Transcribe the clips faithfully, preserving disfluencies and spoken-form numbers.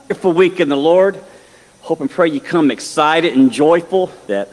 Wonderful week in the Lord. Hope and pray you come excited and joyful that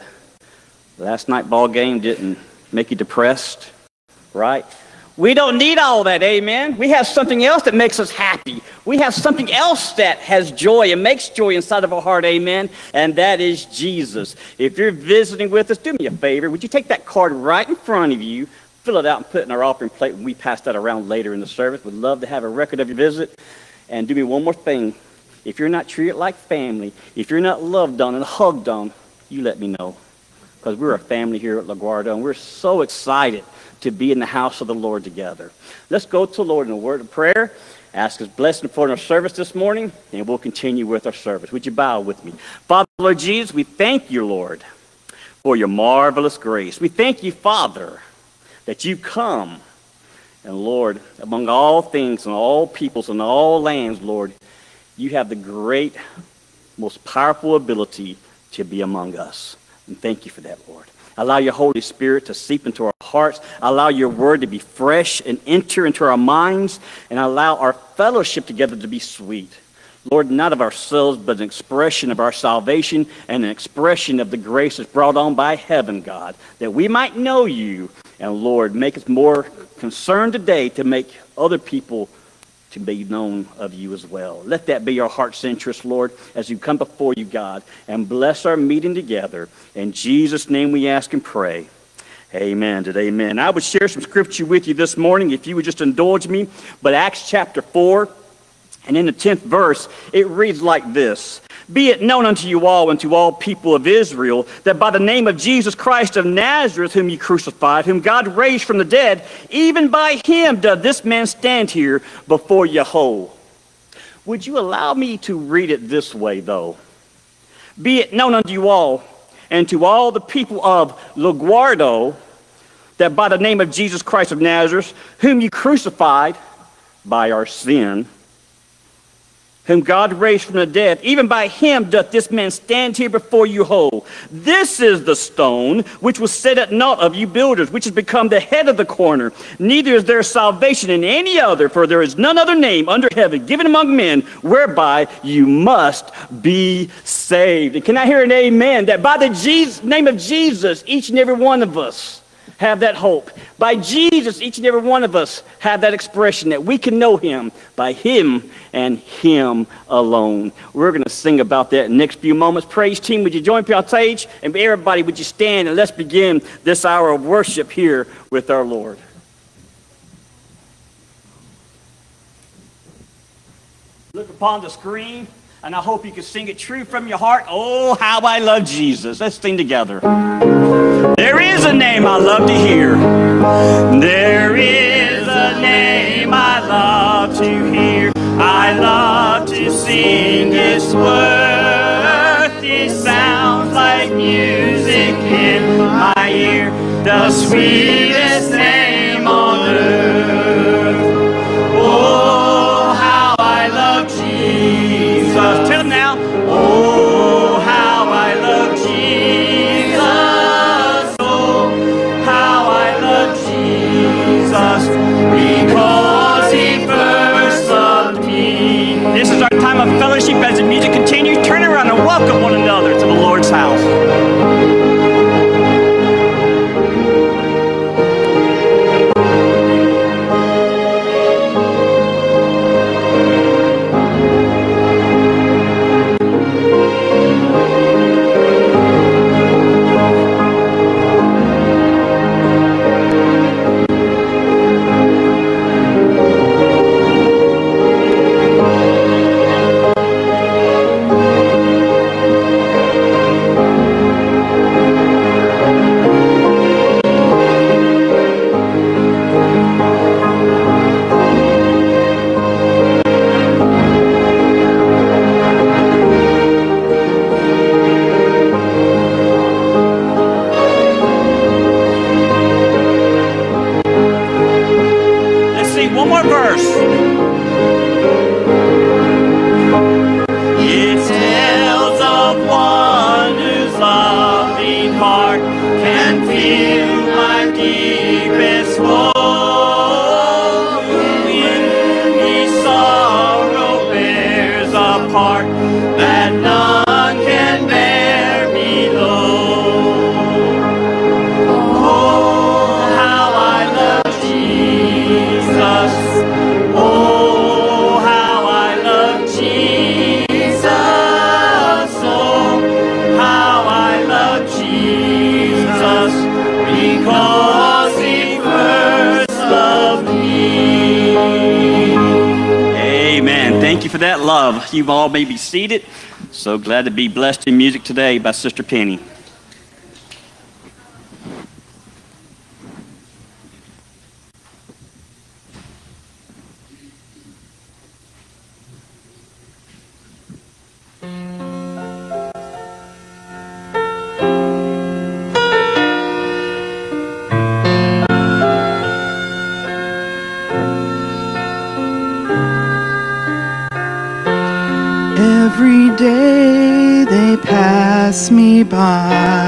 last night ball game didn't make you depressed, right? We don't need all that, amen? We have something else that makes us happy. We have something else that has joy and makes joy inside of our heart, amen? And that is Jesus. If you're visiting with us, do me a favor. Would you take that card right in front of you, fill it out and put it in our offering plate when we pass that around later in the service. We'd love to have a record of your visit. And do me one more thing. If you're not treated like family, if you're not loved on and hugged on, you let me know. Because we're a family here at LaGuardia, and we're so excited to be in the house of the Lord together. Let's go to the Lord in a word of prayer, ask His blessing for our service this morning, and we'll continue with our service. Would you bow with me? Father, Lord Jesus, we thank you, Lord, for your marvelous grace. We thank you, Father, that you come, and Lord, among all things and all peoples and all lands, Lord, you have the great, most powerful ability to be among us. And thank you for that, Lord. Allow your Holy Spirit to seep into our hearts. Allow your word to be fresh and enter into our minds. And allow our fellowship together to be sweet. Lord, not of ourselves, but an expression of our salvation and an expression of the grace that's brought on by heaven, God, that we might know you. And Lord, make us more concerned today to make other people to be known of you as well. Let that be our heart's interest, Lord, as we come before you, God, and bless our meeting together. In Jesus' name we ask and pray. Amen and amen. I would share some scripture with you this morning if you would just indulge me. But Acts chapter four, and in the tenth verse, it reads like this. Be it known unto you all and to all people of Israel that by the name of Jesus Christ of Nazareth, whom you crucified, whom God raised from the dead, even by him doth this man stand here before you whole. Would you allow me to read it this way, though? Be it known unto you all and to all the people of LaGuardia that by the name of Jesus Christ of Nazareth, whom you crucified by our sin, whom God raised from the dead, even by him doth this man stand here before you whole. This is the stone which was set at naught of you builders, which has become the head of the corner. Neither is there salvation in any other, for there is none other name under heaven given among men whereby you must be saved. And can I hear an amen? That by the Jesus, name of Jesus, each and every one of us have that hope. By Jesus, each and every one of us have that expression that we can know him by him and him alone. We're going to sing about that in the next few moments. Praise team, would you join me on stage? And everybody, would you stand and let's begin this hour of worship here with our Lord. Look upon the screen, and I hope you can sing it true from your heart. Oh, how I love Jesus. Let's sing together. There is a name I love to hear. There is a name I love to hear. I love to sing its worth. It sounds like music in my ear. The sweetest name on earth. Oh, how I love Jesus. Tell him now. Oh, how I love Jesus. Oh, how I love Jesus. Because he first loved me. This is our time of fellowship as the music continues. Turn around and welcome one another to the Lord's house. you for that love. You all may be seated. So glad to be blessed in music today by Sister Penny. Every day they pass me by,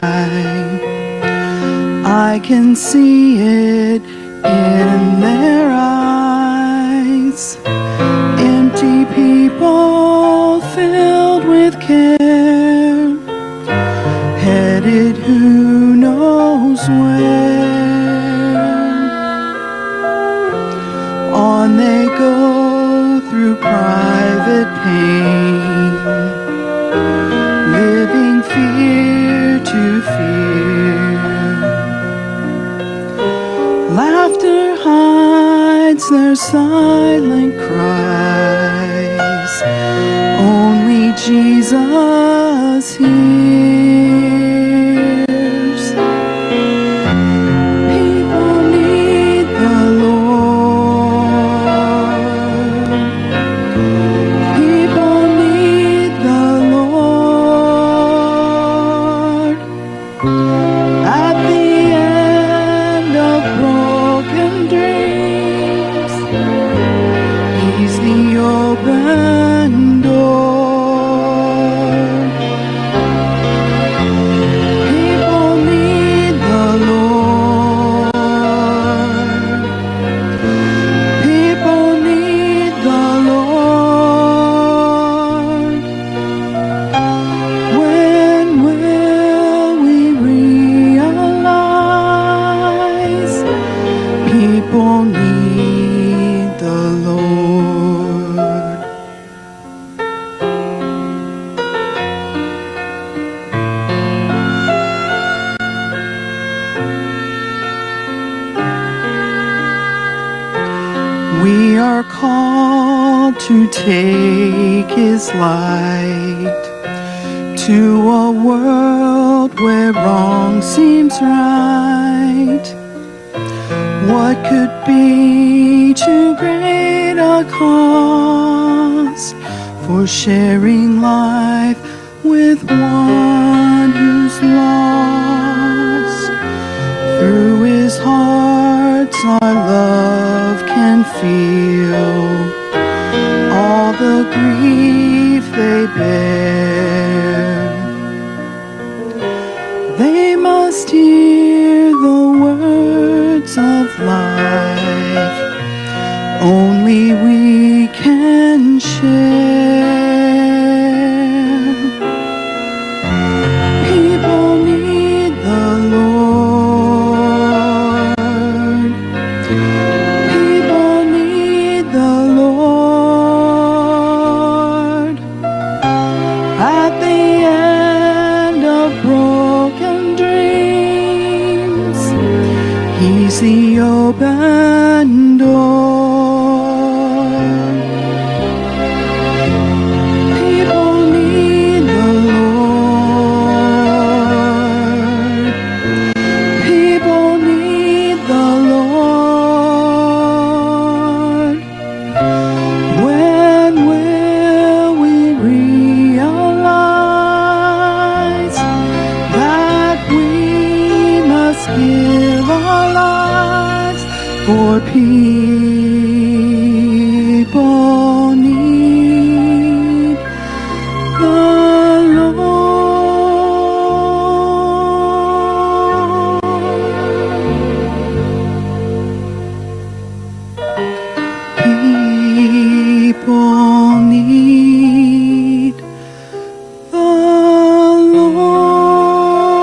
I can see it in their eyes. Empty people filled with care, headed who knows where. On they go through private pain, living fear to fear. Laughter hides their silent cries, only Jesus hears. People need the Lord. People need the Lord. At the end of broken dreams, He's the open door. People need the Lord. People need the Lord. When will we realize people need the Lord? We are called to take His light to a world where wrong seems right. What could be too great a cause for sharing life with one who's lost? Through His heart our love can feel all the grief they bear. They must hear the words of life only we can share. People need the Lord. People need the Lord. At the end of broken dreams, He's the open door. People need the Lord. People need the Lord. When will we realize that we must give our lives for people need the Lord. People need the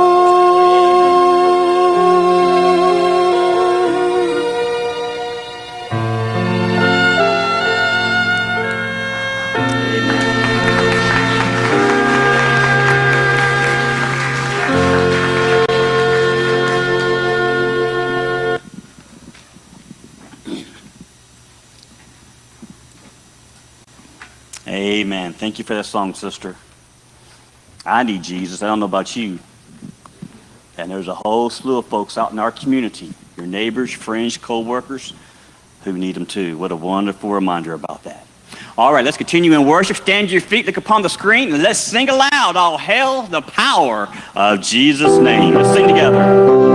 Lord. Amen. Thank you for that song, sister. I need Jesus. I don't know about you. And there's a whole slew of folks out in our community, your neighbors, friends, co-workers, who need them too. What a wonderful reminder about that. All right, let's continue in worship. Stand to your feet, look upon the screen, and let's sing aloud, all hail the power of Jesus' name. Let's sing together.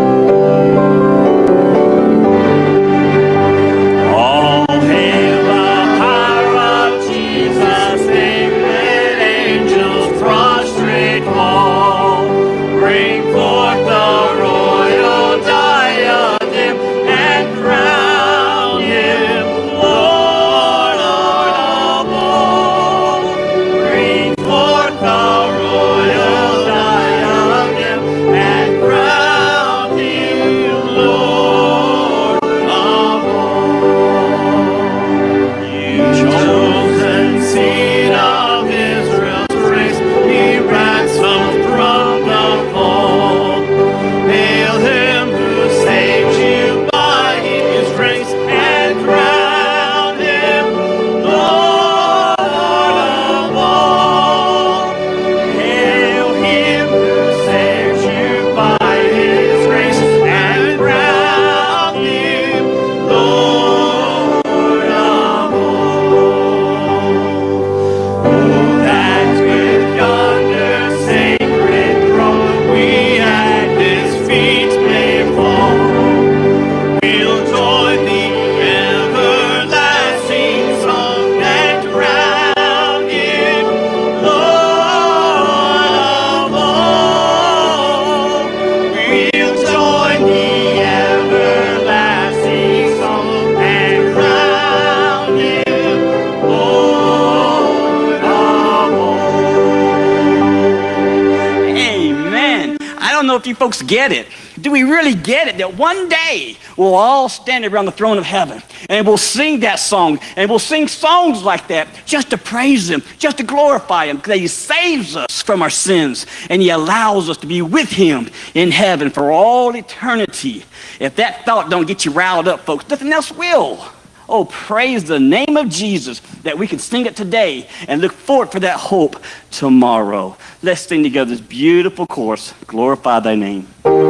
If you folks get it. Do we really get it that one day we'll all stand around the throne of heaven and we'll sing that song and we'll sing songs like that just to praise him, just to glorify him, because he saves us from our sins and he allows us to be with him in heaven for all eternity. If that thought don't get you riled up, folks, nothing else will. Oh, praise the name of Jesus that we can sing it today and look forward for that hope tomorrow. Let's sing together this beautiful chorus, Glorify Thy Name.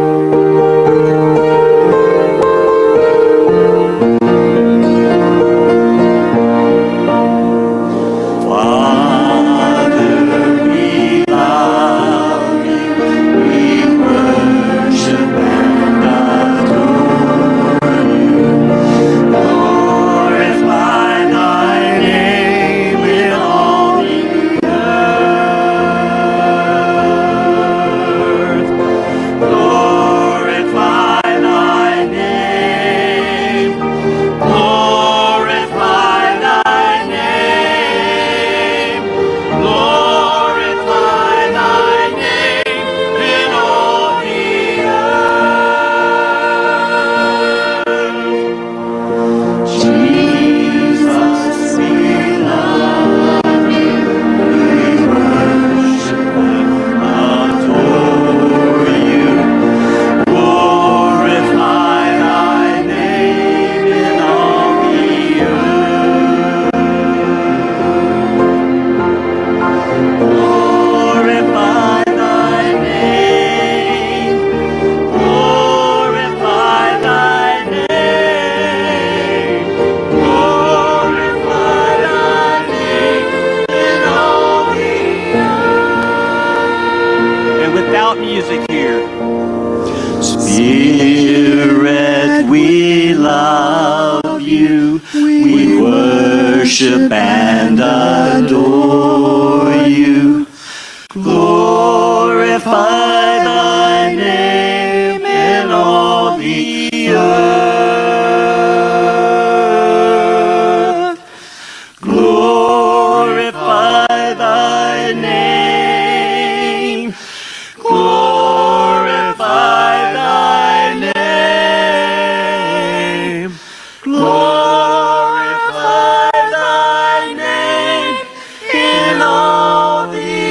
Worship and adore you. Glorify thy name in all the earth. Glorify thy name. Glorify thy name. Glorify in all the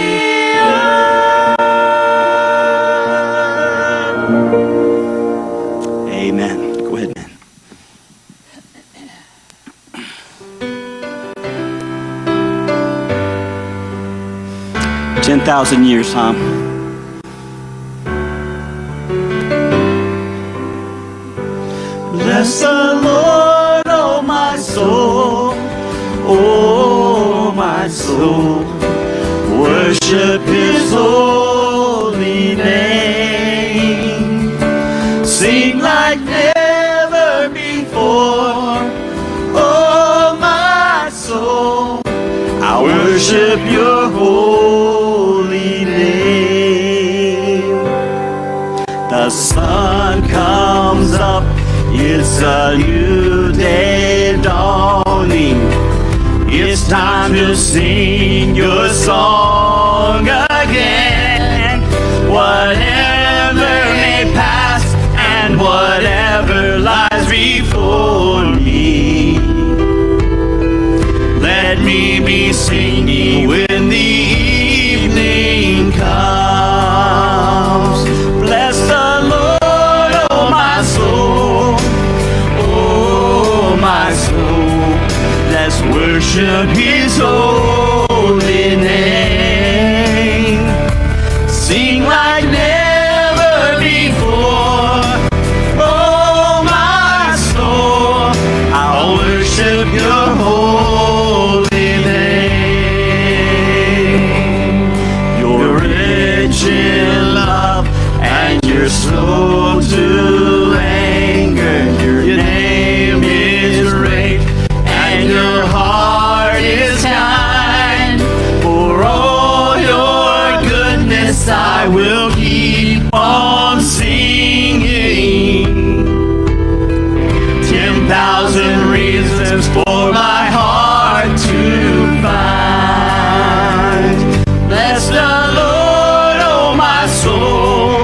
ten thousand years, huh? Bless the Lord, oh my soul, oh my soul, worship His holy name. Sing like never before, oh my soul, I worship Your holy name. The sun comes up, it's a new day dawning. It's time to sing Your song again. Whatever may pass and whatever lies before me, let me be singing when the evening comes. Bless the Lord, oh my soul, oh my soul, let's worship His holy name. Sing like never before, oh my soul, I'll worship Your holy name. You're rich in love and You're slow to anger. Your name is great and Your heart is kind. For all Your goodness I will keep on singing. Ten thousand reasons for my heart to find. Bless the Lord, oh my soul,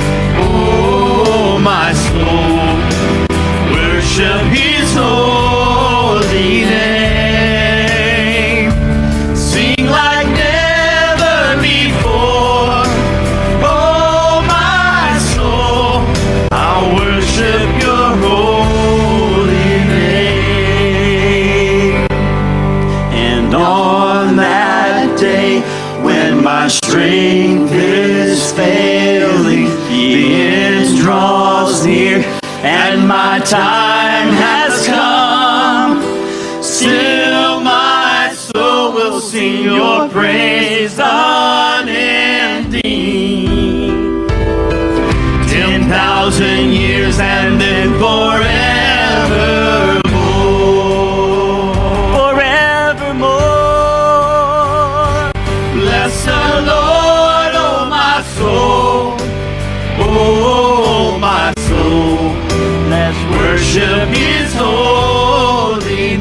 oh my soul, worship His holy name. Sing like never before, oh my soul, I'll worship Your holy name. And on that day when my strength is failing, the end draws near and my time has come, still my soul will sing Your praise unending. Ten thousand years and then forevermore, forevermore. Bless the Lord, oh my soul, oh my soul, let's worship His holy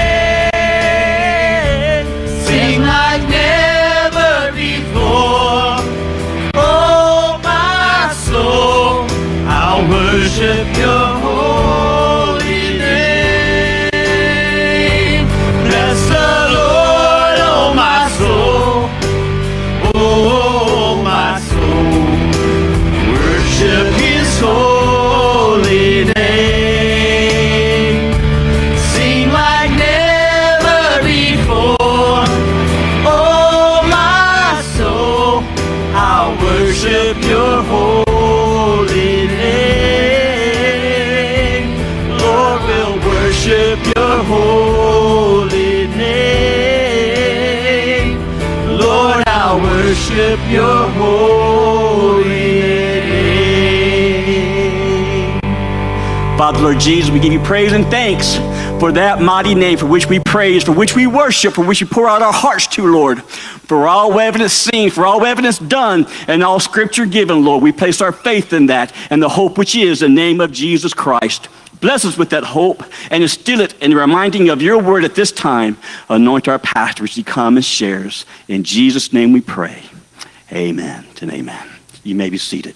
name. Sing like never before, oh my soul, I'll worship Your holy name. Bless the Lord, oh my soul, oh my soul, worship His holy name. Sing like never before, oh my soul, I'll worship Your holy name. Lord, we'll worship Your holy name. Lord, I'll worship Your holy name. Father, Lord Jesus, we give You praise and thanks for that mighty name for which we praise, for which we worship, for which we pour out our hearts to, Lord. For all evidence seen, for all evidence done, and all scripture given, Lord. We place our faith in that and the hope which is the name of Jesus Christ. Bless us with that hope and instill it in the reminding of Your word at this time. Anoint our pastor as he comes and shares. In Jesus' name we pray. Amen and amen. You may be seated.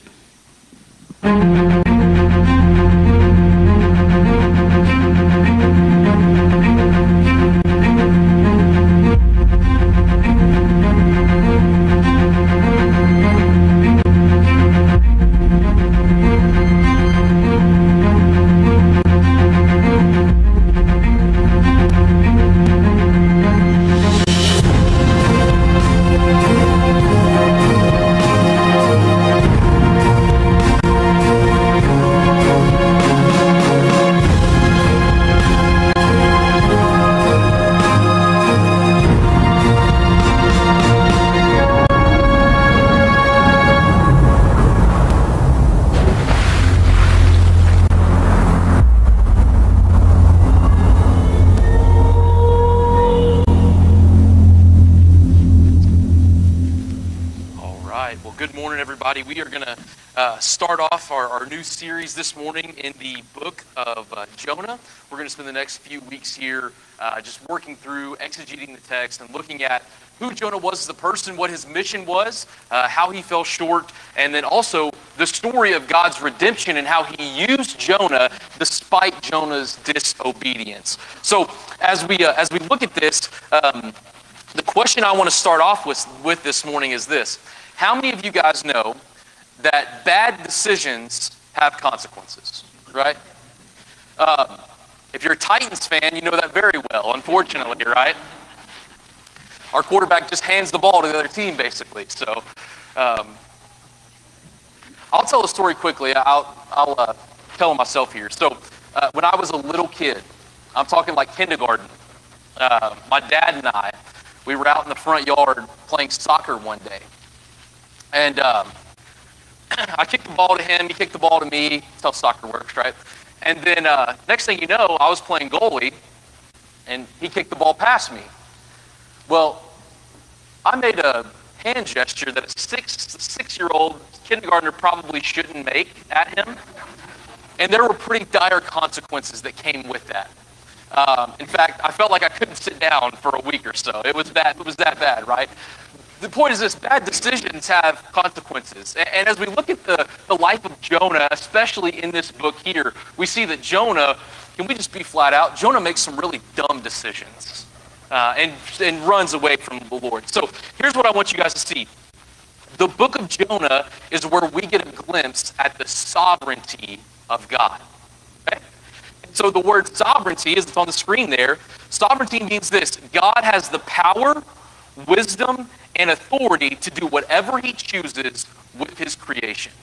everybody. We are going to uh, start off our, our new series this morning in the book of uh, Jonah. We're going to spend the next few weeks here uh, just working through, exegeting the text, and looking at who Jonah was as a person, what his mission was, uh, how he fell short, and then also the story of God's redemption and how he used Jonah despite Jonah's disobedience. So as we uh, as we look at this, um, the question I want to start off with, with this morning is this. How many of you guys know that bad decisions have consequences, right? Um, if you're a Titans fan, you know that very well, unfortunately, right? Our quarterback just hands the ball to the other team, basically. So um, I'll tell a story quickly. I'll, I'll uh, tell myself here. So uh, when I was a little kid, I'm talking like kindergarten, uh, my dad and I, we were out in the front yard playing soccer one day. And um, I kicked the ball to him, he kicked the ball to me. That's how soccer works, right? And then uh, next thing you know, I was playing goalie, and he kicked the ball past me. Well, I made a hand gesture that a six, six-year-old kindergartner probably shouldn't make at him. And there were pretty dire consequences that came with that. Um, in fact, I felt like I couldn't sit down for a week or so. It was that, it was that bad, right? The point is this, bad decisions have consequences. And, and as we look at the, the life of Jonah, especially in this book here, we see that Jonah, can we just be flat out, Jonah makes some really dumb decisions uh, and, and runs away from the Lord. So here's what I want you guys to see. The book of Jonah is where we get a glimpse at the sovereignty of God. Okay? So the word sovereignty, as it's on the screen there, sovereignty means this. God has the power, wisdom, and authority to do whatever he chooses with his creation.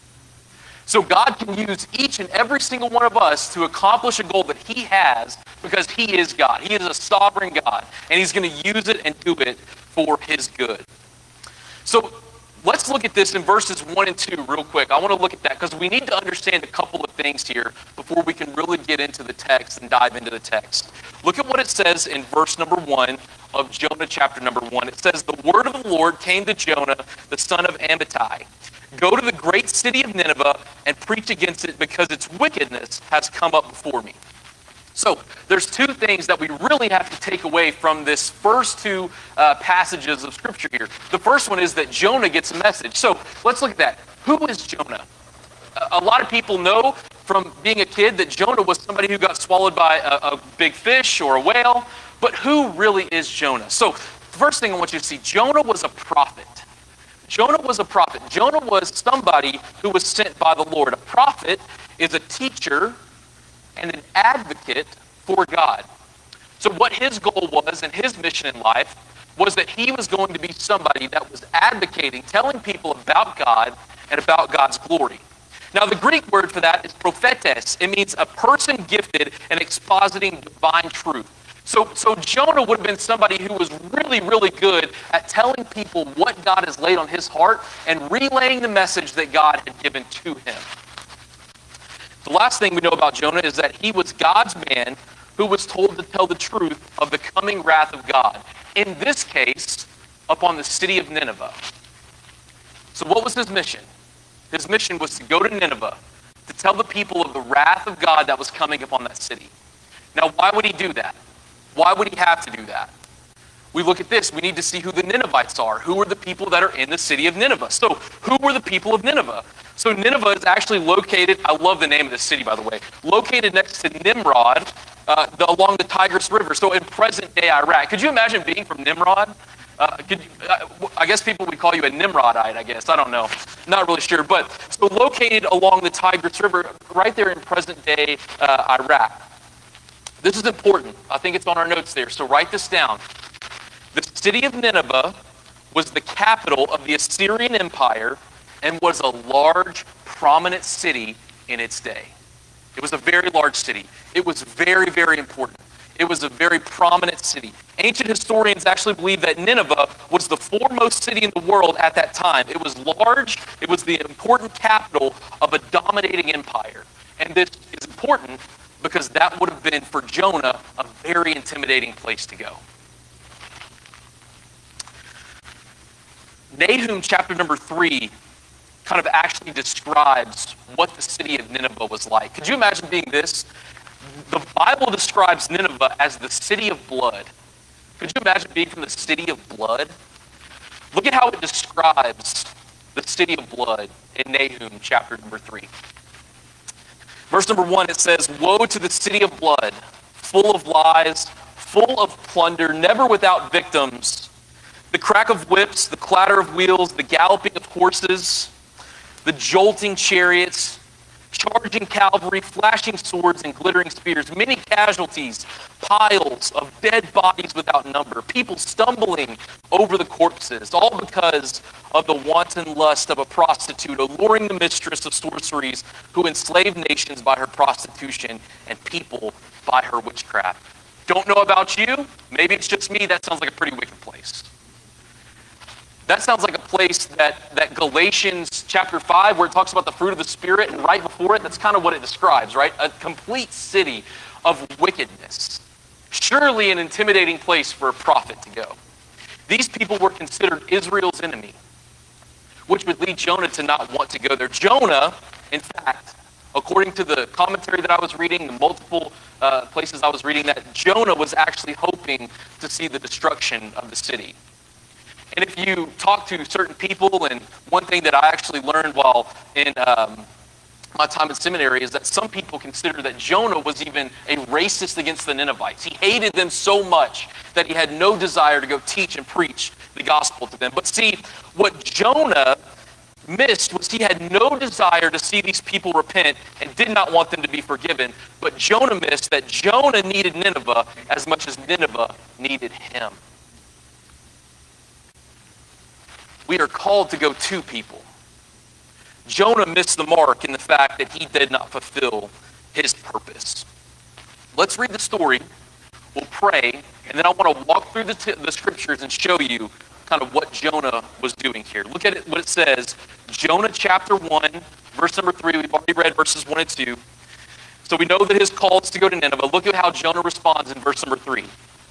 So God can use each and every single one of us to accomplish a goal that he has because he is God. He is a sovereign God, and he's going to use it and do it for his good. So let's look at this in verses one and two real quick. I want to look at that because we need to understand a couple of things here before we can really get into the text and dive into the text. Look at what it says in verse number one of Jonah chapter number one. It says, "The word of the Lord came to Jonah, the son of Amittai. Go to the great city of Nineveh and preach against it because its wickedness has come up before me." So there's two things that we really have to take away from this first two uh, passages of Scripture here. The first one is that Jonah gets a message. So let's look at that. Who is Jonah? A lot of people know from being a kid that Jonah was somebody who got swallowed by a, a big fish or a whale. But who really is Jonah? So the first thing I want you to see, Jonah was a prophet. Jonah was a prophet. Jonah was somebody who was sent by the Lord. A prophet is a teacher and an advocate for God. So what his goal was and his mission in life was that he was going to be somebody that was advocating, telling people about God and about God's glory. Now the Greek word for that is prophetes. It means a person gifted in expositing divine truth. So, so Jonah would have been somebody who was really, really good at telling people what God has laid on his heart and relaying the message that God had given to him. The last thing we know about Jonah is that he was God's man who was told to tell the truth of the coming wrath of God. In this case, upon the city of Nineveh. So what was his mission? His mission was to go to Nineveh to tell the people of the wrath of God that was coming upon that city. Now, why would he do that? Why would he have to do that? We look at this. We need to see who the Ninevites are. Who are the people that are in the city of Nineveh? So who were the people of Nineveh? So Nineveh is actually located, I love the name of the city, by the way, located next to Nimrod uh, the, along the Tigris River, so in present-day Iraq. Could you imagine being from Nimrod? Uh, could, uh, I guess people would call you a Nimrodite, I guess. I don't know. Not really sure. But so located along the Tigris River, right there in present-day uh, Iraq. This is important. I think it's on our notes there, so write this down. The city of Nineveh was the capital of the Assyrian Empire and was a large, prominent city in its day. It was a very large city. It was very, very important. It was a very prominent city. Ancient historians actually believe that Nineveh was the foremost city in the world at that time. It was large. It was the important capital of a dominating empire. And this is important because that would have been, for Jonah, a very intimidating place to go. Nahum chapter number three kind of actually describes what the city of Nineveh was like. Could you imagine being this? The Bible describes Nineveh as the city of blood. Could you imagine being from the city of blood? Look at how it describes the city of blood in Nahum chapter number three. Verse number one, it says, "Woe to the city of blood, full of lies, full of plunder, never without victims. The crack of whips, the clatter of wheels, the galloping of horses, the jolting chariots, charging cavalry, flashing swords, and glittering spears. Many casualties, piles of dead bodies without number, people stumbling over the corpses, all because of the wanton lust of a prostitute, alluring the mistress of sorceries, who enslaved nations by her prostitution and people by her witchcraft." Don't know about you? Maybe it's just me. That sounds like a pretty wicked place. That sounds like a place that, that Galatians chapter five, where it talks about the fruit of the Spirit, and right before it, that's kind of what it describes, right? A complete city of wickedness. Surely an intimidating place for a prophet to go. These people were considered Israel's enemy, which would lead Jonah to not want to go there. Jonah, in fact, according to the commentary that I was reading, the multiple uh, places I was reading, that Jonah was actually hoping to see the destruction of the city. And if you talk to certain people, and one thing that I actually learned while in um, my time in seminary is that some people consider that Jonah was even a racist against the Ninevites. He hated them so much that he had no desire to go teach and preach the gospel to them. But see, what Jonah missed was he had no desire to see these people repent and did not want them to be forgiven. But Jonah missed that Jonah needed Nineveh as much as Nineveh needed him. We are called to go to people. Jonah missed the mark in the fact that he did not fulfill his purpose. Let's read the story, we'll pray, and then I want to walk through the, t- the scriptures and show you kind of what Jonah was doing here. Look at it, what it says. Jonah chapter one, verse number three. We've already read verses one and two. So we know that his call is to go to Nineveh. Look at how Jonah responds in verse number three.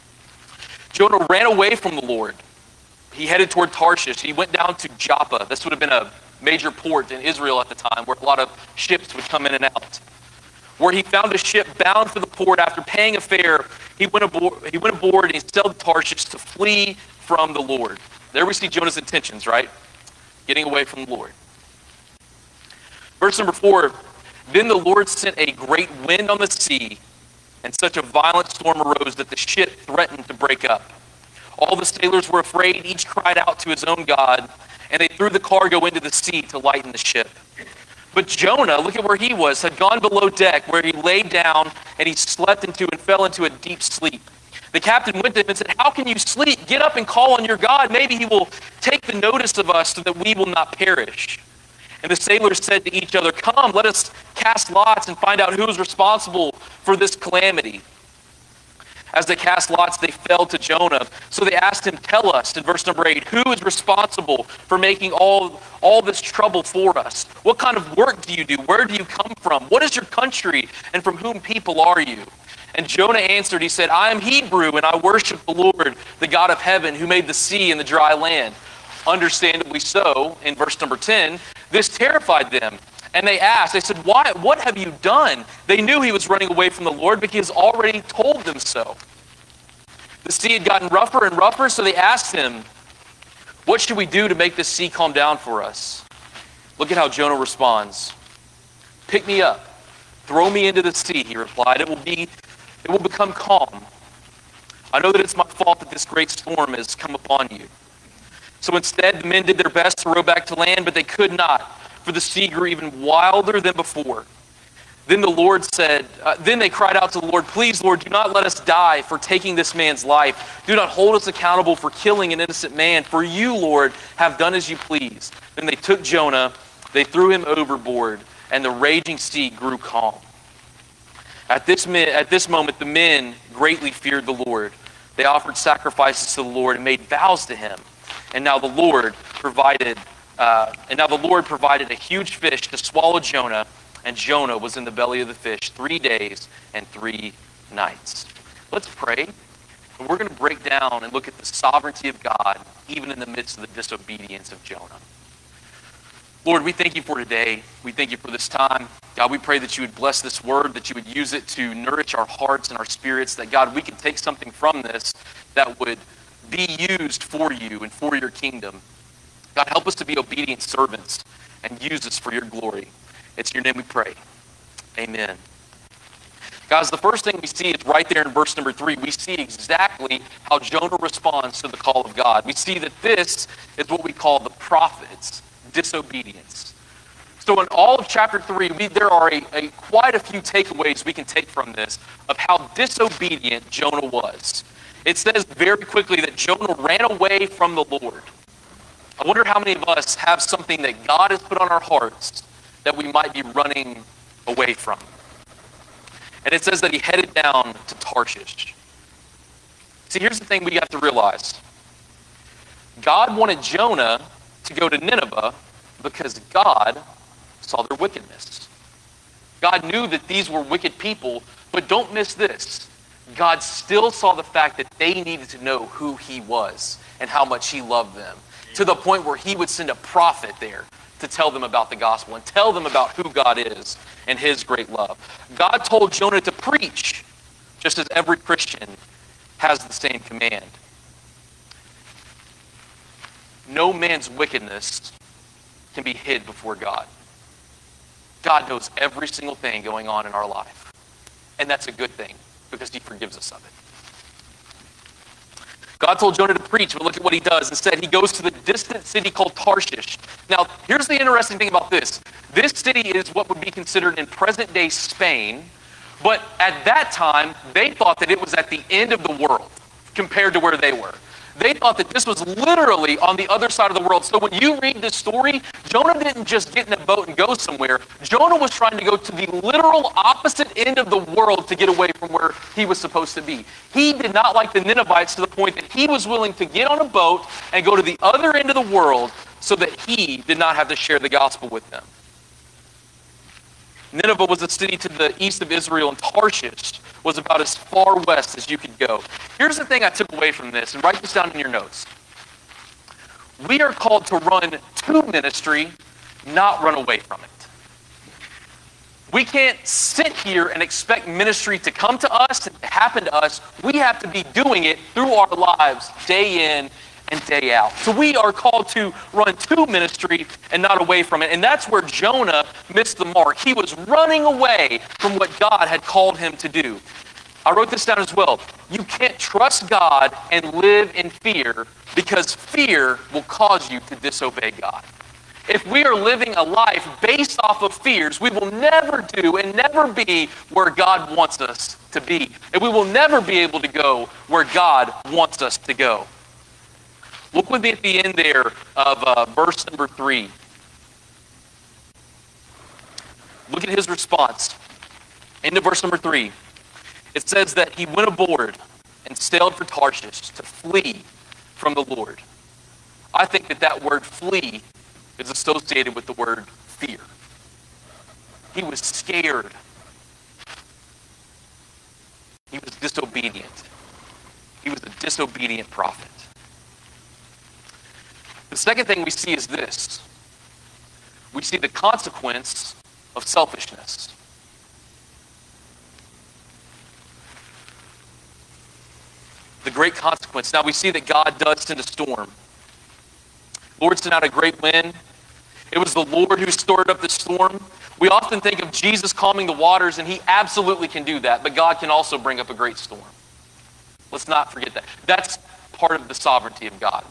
Jonah ran away from the Lord. He headed toward Tarshish. He went down to Joppa. This would have been a major port in Israel at the time where a lot of ships would come in and out. Where he found a ship bound for the port. After paying a fare, he went aboard, he went aboard and he sailed to Tarshish to flee from the Lord. There we see Jonah's intentions, right? Getting away from the Lord. Verse number four, "Then the Lord sent a great wind on the sea, and such a violent storm arose that the ship threatened to break up. All the sailors were afraid, each cried out to his own God, and they threw the cargo into the sea to lighten the ship. But Jonah, look at where he was, had gone below deck, where he lay down and he slept into and fell into a deep sleep. The captain went to him and said, 'How can you sleep? Get up and call on your God. Maybe he will take the notice of us so that we will not perish.' And the sailors said to each other, 'Come, let us cast lots and find out who is responsible for this calamity.' As they cast lots, they fell to Jonah. So they asked him, 'Tell us,' in verse number eight, 'who is responsible for making all, all this trouble for us? What kind of work do you do? Where do you come from? What is your country, and from whom people are you?' And Jonah answered, he said, 'I am Hebrew, and I worship the Lord, the God of heaven, who made the sea and the dry land.' Understandably so, in verse number ten, this terrified them. And they asked, they said, 'Why? What have you done?' They knew he was running away from the Lord because he has already told them so. The sea had gotten rougher and rougher, so they asked him, 'What should we do to make this sea calm down for us?' Look at how Jonah responds. 'Pick me up, throw me into the sea,' he replied. 'It will be, it will become calm. I know that it's my fault that this great storm has come upon you.' So instead, the men did their best to row back to land, but they could not, for the sea grew even wilder than before. Then the Lord said, uh, then they cried out to the Lord, 'Please, Lord, do not let us die for taking this man's life. Do not hold us accountable for killing an innocent man. For you, Lord, have done as you please.' Then they took Jonah, they threw him overboard, and the raging sea grew calm. At this, at this moment, the men greatly feared the Lord. They offered sacrifices to the Lord and made vows to him. And now the Lord provided, uh, and now the Lord provided a huge fish to swallow Jonah, and Jonah was in the belly of the fish three days and three nights." Let's pray, and we're going to break down and look at the sovereignty of God, even in the midst of the disobedience of Jonah. Lord, we thank you for today. We thank you for this time. God, we pray that you would bless this word, that you would use it to nourish our hearts and our spirits, that God, we can take something from this that would be used for you and for your kingdom. God, help us to be obedient servants and use us for your glory. It's in your name we pray. Amen. Guys, the first thing we see is right there in verse number three. We see exactly how Jonah responds to the call of God. We see that this is what we call the prophet's disobedience. So in all of chapter three, we, there are a, a, quite a few takeaways we can take from this of how disobedient Jonah was. It says very quickly that Jonah ran away from the Lord. I wonder how many of us have something that God has put on our hearts that we might be running away from. And it says that he headed down to Tarshish. See, here's the thing we have to realize. God wanted Jonah to go to Nineveh because God saw their wickedness. God knew that these were wicked people, but don't miss this. God still saw the fact that they needed to know who he was and how much he loved them, to the point where he would send a prophet there to tell them about the gospel and tell them about who God is and his great love. God told Jonah to preach, just as every Christian has the same command. No man's wickedness can be hid before God. God knows every single thing going on in our life. And that's a good thing because he forgives us of it. God told Jonah to preach, but look at what he does. Instead, he goes to the distant city called Tarshish. Now, here's the interesting thing about this. This city is what would be considered in present-day Spain, but at that time, they thought that it was at the end of the world compared to where they were. They thought that this was literally on the other side of the world. So when you read this story, Jonah didn't just get in a boat and go somewhere. Jonah was trying to go to the literal opposite end of the world to get away from where he was supposed to be. He did not like the Ninevites to the point that he was willing to get on a boat and go to the other end of the world so that he did not have to share the gospel with them. Nineveh was a city to the east of Israel, and Tarshish was about as far west as you could go. Here's the thing I took away from this, and write this down in your notes. We are called to run to ministry, not run away from it. We can't sit here and expect ministry to come to us and to happen to us. We have to be doing it through our lives day in and day out. So we are called to run to ministry and not away from it. And that's where Jonah missed the mark. He was running away from what God had called him to do. I wrote this down as well. You can't trust God and live in fear because fear will cause you to disobey God. If we are living a life based off of fears, we will never do and never be where God wants us to be. And we will never be able to go where God wants us to go. Look with me at the end there of uh, verse number three. Look at his response. Into verse number three. It says that he went aboard and sailed for Tarshish to flee from the Lord. I think that that word flee is associated with the word fear. He was scared. He was disobedient. He was a disobedient prophet. The second thing we see is this. We see the consequence of selfishness. The great consequence. Now we see that God does send a storm. Lord sent out a great wind. It was the Lord who stirred up the storm. We often think of Jesus calming the waters, and he absolutely can do that, but God can also bring up a great storm. Let's not forget that. That's part of the sovereignty of God.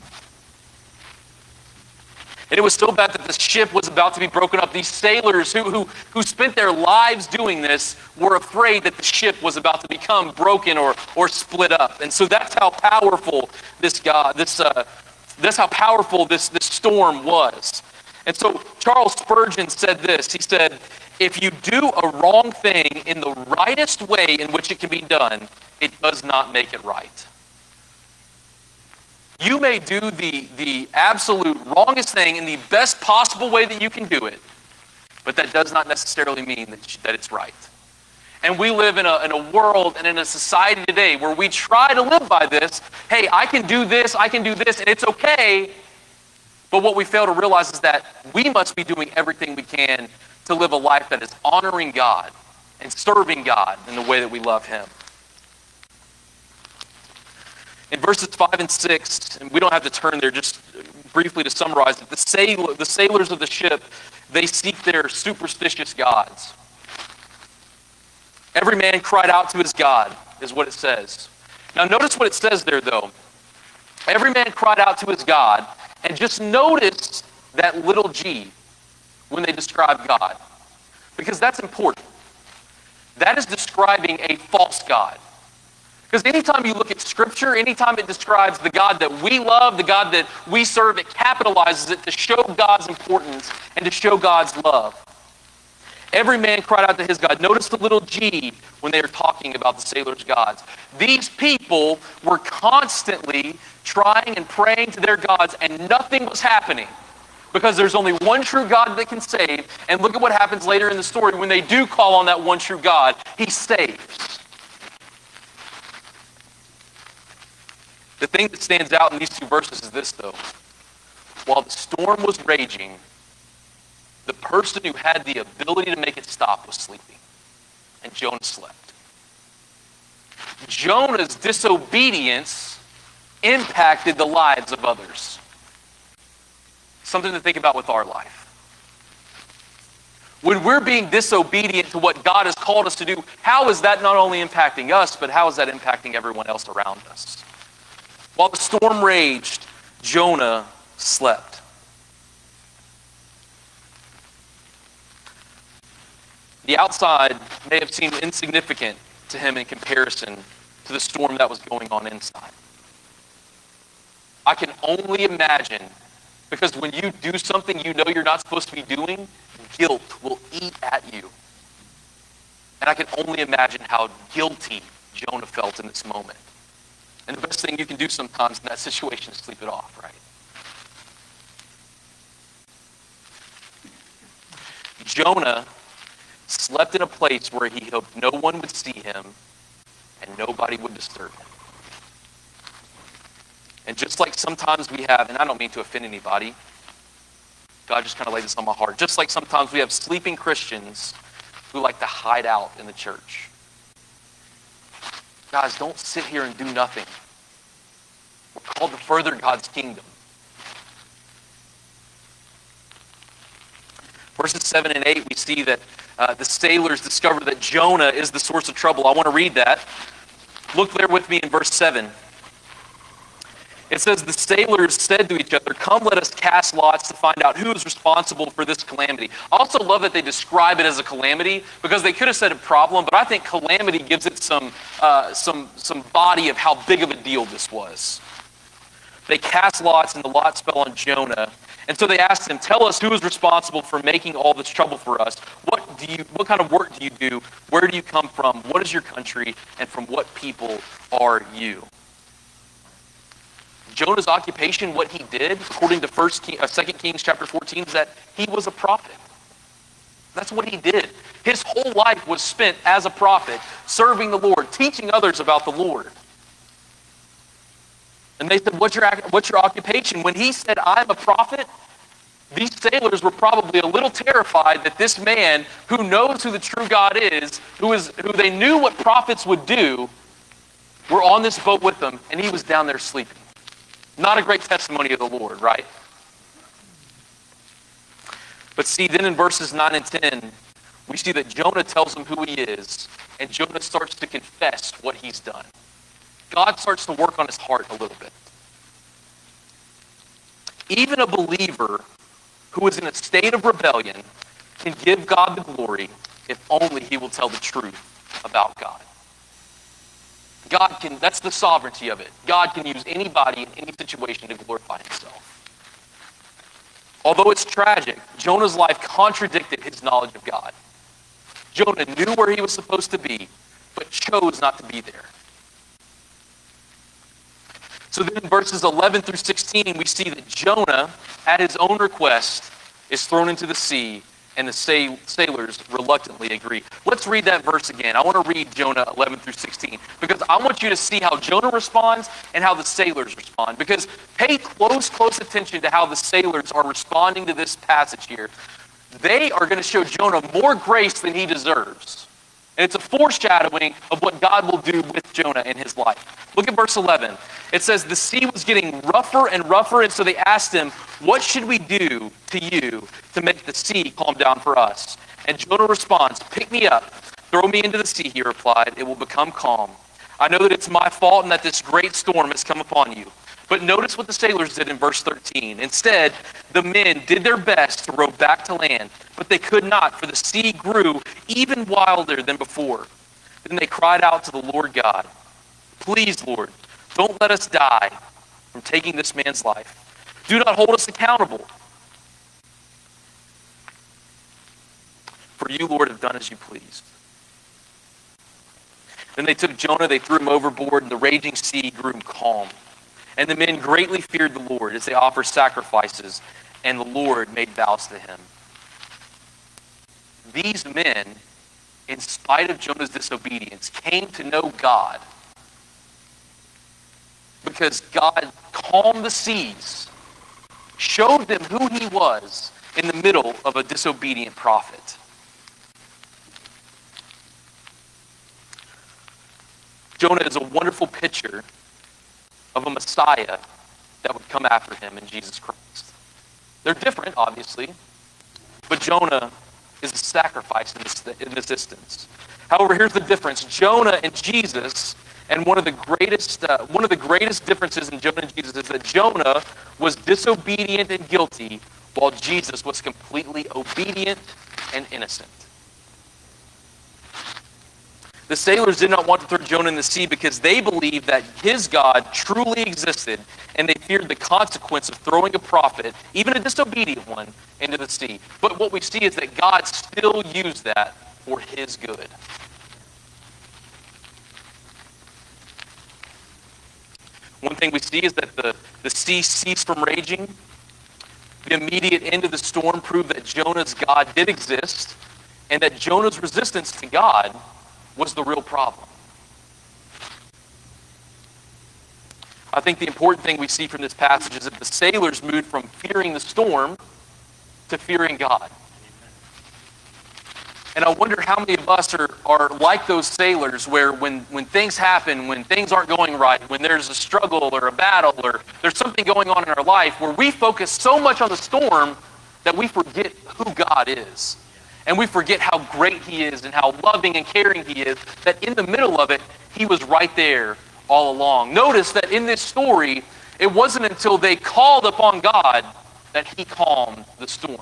And it was so bad that the ship was about to be broken up. These sailors who, who, who spent their lives doing this were afraid that the ship was about to become broken or, or split up. And so that's how powerful this God, this uh, that's how powerful this, this storm was. And so Charles Spurgeon said this. He said, if you do a wrong thing in the rightest way in which it can be done, it does not make it right. You may do the, the absolute wrongest thing in the best possible way that you can do it, but that does not necessarily mean that, that it's right. And we live in a, in a world and in a society today where we try to live by this. Hey, I can do this, I can do this, and it's okay. But what we fail to realize is that we must be doing everything we can to live a life that is honoring God and serving God in the way that we love him. In verses five and six, and we don't have to turn there, just briefly to summarize it, the, sail- the sailors of the ship, they seek their superstitious gods. Every man cried out to his God, is what it says. Now notice what it says there, though. Every man cried out to his God, and just notice that little g when they describe God, because that's important. That is describing a false God. Because anytime you look at Scripture, anytime it describes the God that we love, the God that we serve, it capitalizes it to show God's importance and to show God's love. Every man cried out to his God. Notice the little g when they are talking about the sailors' gods. These people were constantly trying and praying to their gods, and nothing was happening. Because there's only one true God that can save. And look at what happens later in the story. When they do call on that one true God, he saves. The thing that stands out in these two verses is this, though. While the storm was raging, the person who had the ability to make it stop was sleeping. And Jonah slept. Jonah's disobedience impacted the lives of others. Something to think about with our life. When we're being disobedient to what God has called us to do, how is that not only impacting us, but how is that impacting everyone else around us? While the storm raged, Jonah slept. The outside may have seemed insignificant to him in comparison to the storm that was going on inside. I can only imagine, because when you do something you know you're not supposed to be doing, guilt will eat at you. And I can only imagine how guilty Jonah felt in this moment. And the best thing you can do sometimes in that situation is sleep it off, right? Jonah slept in a place where he hoped no one would see him and nobody would disturb him. And just like sometimes we have, and I don't mean to offend anybody, God just kind of laid this on my heart. Just like sometimes we have sleeping Christians who like to hide out in the church. Guys, don't sit here and do nothing. We're called to further God's kingdom. Verses seven and eight, we see that uh, the sailors discover that Jonah is the source of trouble. I want to read that. Look there with me in verse seven. It says, the sailors said to each other, come, let us cast lots to find out who is responsible for this calamity. I also love that they describe it as a calamity, because they could have said a problem, but I think calamity gives it some, uh, some, some body of how big of a deal this was. They cast lots, and the lots fell on Jonah. And so they asked him, tell us who is responsible for making all this trouble for us. What do you, what kind of work do you do? Where do you come from? What is your country? And from what people are you? Jonah's occupation, what he did, according to First King, uh, Second Kings chapter fourteen, is that he was a prophet. That's what he did. His whole life was spent as a prophet, serving the Lord, teaching others about the Lord. And they said, what's your, what's your occupation? When he said, I'm a prophet, these sailors were probably a little terrified that this man who knows who the true God is, who is who they knew what prophets would do, were on this boat with them, and he was down there sleeping. Not a great testimony of the Lord, right? But see, then in verses nine and ten, we see that Jonah tells him who he is, and Jonah starts to confess what he's done. God starts to work on his heart a little bit. Even a believer who is in a state of rebellion can give God the glory if only he will tell the truth about God. God can, that's the sovereignty of it. God can use anybody in any situation to glorify himself. Although it's tragic, Jonah's life contradicted his knowledge of God. Jonah knew where he was supposed to be, but chose not to be there. So then in verses eleven through sixteen, we see that Jonah, at his own request, is thrown into the sea, and the sail- sailors reluctantly agree. Let's read that verse again. I want to read Jonah eleven through sixteen because I want you to see how Jonah responds and how the sailors respond. Because pay close, close attention to how the sailors are responding to this passage here. They are going to show Jonah more grace than he deserves. And it's a foreshadowing of what God will do with Jonah in his life. Look at verse eleven. It says, the sea was getting rougher and rougher, and so they asked him, what should we do to you to make the sea calm down for us? And Jonah responds, pick me up, throw me into the sea, he replied. It will become calm. I know that it's my fault and that this great storm has come upon you. But notice what the sailors did in verse thirteen. Instead, the men did their best to row back to land, but they could not, for the sea grew even wilder than before. Then they cried out to the Lord God, please, Lord, don't let us die from taking this man's life. Do not hold us accountable. For you, Lord, have done as you pleased. Then they took Jonah, they threw him overboard, and the raging sea grew calm. And the men greatly feared the Lord as they offered sacrifices, and the Lord made vows to him. These men, in spite of Jonah's disobedience, came to know God because God calmed the seas, showed them who he was in the middle of a disobedient prophet. Jonah is a wonderful picture of a Messiah that would come after him in Jesus Christ. They're different, obviously, but Jonah is a sacrifice in this, in this instance. However, here's the difference. Jonah and Jesus, and one of the greatest uh, one of the greatest differences in Jonah and Jesus is that Jonah was disobedient and guilty, while Jesus was completely obedient and innocent. The sailors did not want to throw Jonah in the sea because they believed that his God truly existed, and they feared the consequence of throwing a prophet, even a disobedient one, into the sea. But what we see is that God still used that for his good. One thing we see is that the, the sea ceased from raging. The immediate end of the storm proved that Jonah's God did exist, and that Jonah's resistance to God was the real problem. I think the important thing we see from this passage is that the sailors moved from fearing the storm to fearing God. And I wonder how many of us are, are like those sailors where when, when things happen, when things aren't going right, when there's a struggle or a battle or there's something going on in our life where we focus so much on the storm that we forget who God is. And we forget how great he is and how loving and caring he is, that in the middle of it, he was right there all along. Notice that in this story, it wasn't until they called upon God that he calmed the storm.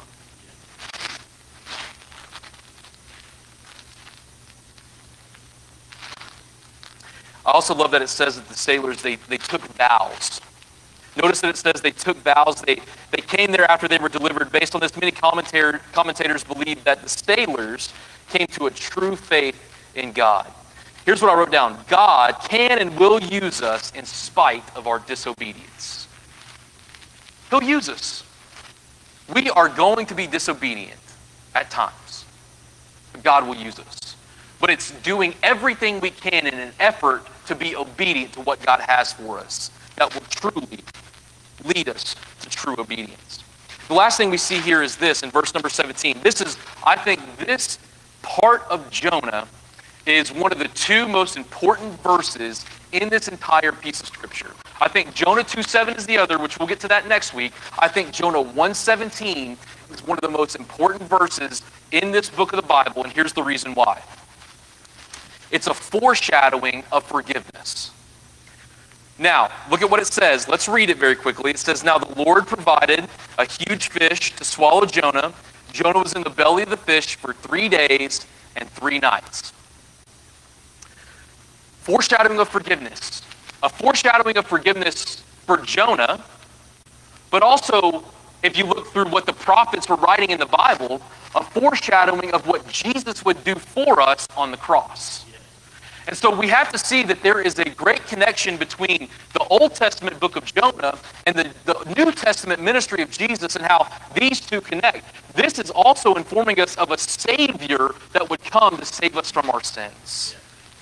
I also love that it says that the sailors, they, they took vows. Notice that it says they took vows. They, they came there after they were delivered. Based on this, many commentator, commentators believe that the sailors came to a true faith in God. Here's what I wrote down. God can and will use us in spite of our disobedience. He'll use us. We are going to be disobedient at times, but God will use us. But it's doing everything we can in an effort to be obedient to what God has for us that will truly lead us to true obedience. The last thing we see here is this in verse number seventeen. This is, I think, this part of Jonah is one of the two most important verses in this entire piece of Scripture. I think Jonah two seven is the other, which we'll get to that next week. I think Jonah one seventeen is one of the most important verses in this book of the Bible, and here's the reason why. It's a foreshadowing of forgiveness. Now, look at what it says. Let's read it very quickly. It says, now the Lord provided a huge fish to swallow Jonah. Jonah was in the belly of the fish for three days and three nights. Foreshadowing of forgiveness. A foreshadowing of forgiveness for Jonah, but also, if you look through what the prophets were writing in the Bible, a foreshadowing of what Jesus would do for us on the cross. And so we have to see that there is a great connection between the Old Testament book of Jonah and the, the New Testament ministry of Jesus and how these two connect. This is also informing us of a Savior that would come to save us from our sins.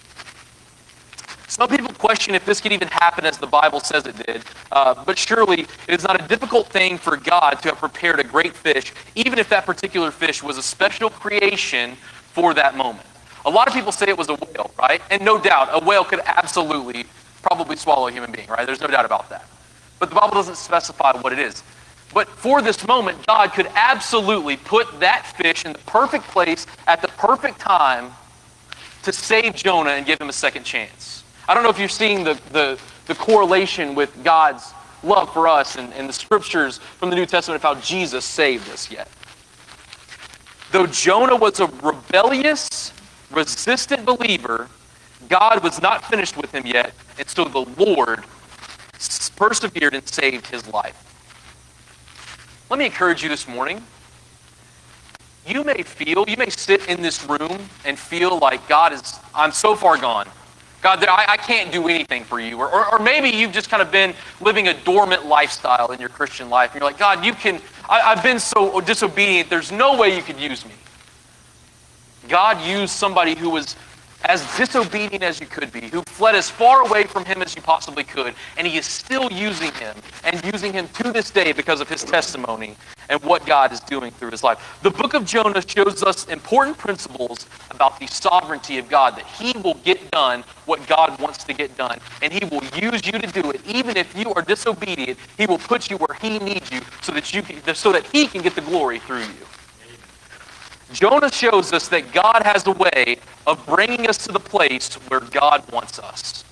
Some people question if this could even happen as the Bible says it did, uh, but surely it is not a difficult thing for God to have prepared a great fish, even if that particular fish was a special creation for that moment. A lot of people say it was a whale, right? And no doubt, a whale could absolutely probably swallow a human being, right? There's no doubt about that. But the Bible doesn't specify what it is. But for this moment, God could absolutely put that fish in the perfect place at the perfect time to save Jonah and give him a second chance. I don't know if you're seeing the, the, the correlation with God's love for us and, and the scriptures from the New Testament of how Jesus saved us yet. Though Jonah was a rebellious, resistant believer, God was not finished with him yet, and so the Lord persevered and saved his life. Let me encourage you this morning. You may feel, you may sit in this room and feel like God is, I'm so far gone. God, I, I can't do anything for you. Or, or, or maybe you've just kind of been living a dormant lifestyle in your Christian life. And you're like, God, you can, I, I've been so disobedient, there's no way you could use me. God used somebody who was as disobedient as you could be, who fled as far away from him as you possibly could, and he is still using him, and using him to this day because of his testimony and what God is doing through his life. The book of Jonah shows us important principles about the sovereignty of God, that he will get done what God wants to get done, and he will use you to do it. Even if you are disobedient, he will put you where he needs you so that, you can, so that he can get the glory through you. Jonah shows us that God has a way of bringing us to the place where God wants us.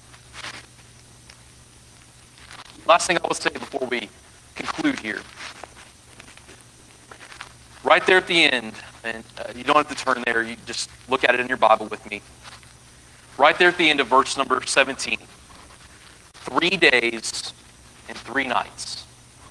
Last thing I will say before we conclude here. Right there at the end, and uh, you don't have to turn there, you just look at it in your Bible with me. Right there at the end of verse number seventeen. Three days and three nights.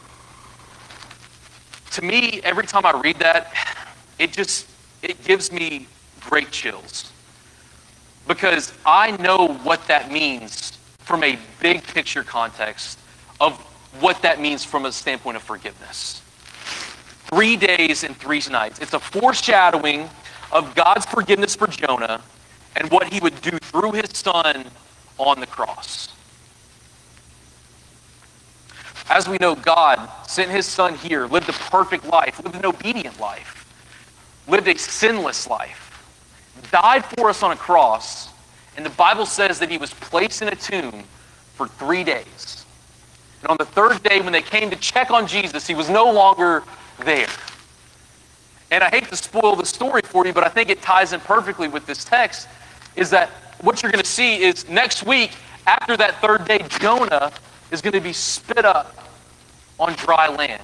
To me, every time I read that, it just, it gives me great chills. Because I know what that means from a big picture context of what that means from a standpoint of forgiveness. Three days and three nights. It's a foreshadowing of God's forgiveness for Jonah and what he would do through his son on the cross. As we know, God sent his son here, lived a perfect life, lived an obedient life, lived a sinless life, died for us on a cross, and the Bible says that he was placed in a tomb for three days. And on the third day, when they came to check on Jesus, he was no longer there. And I hate to spoil the story for you, but I think it ties in perfectly with this text, is that what you're going to see is next week, after that third day, Jonah is going to be spit up on dry land.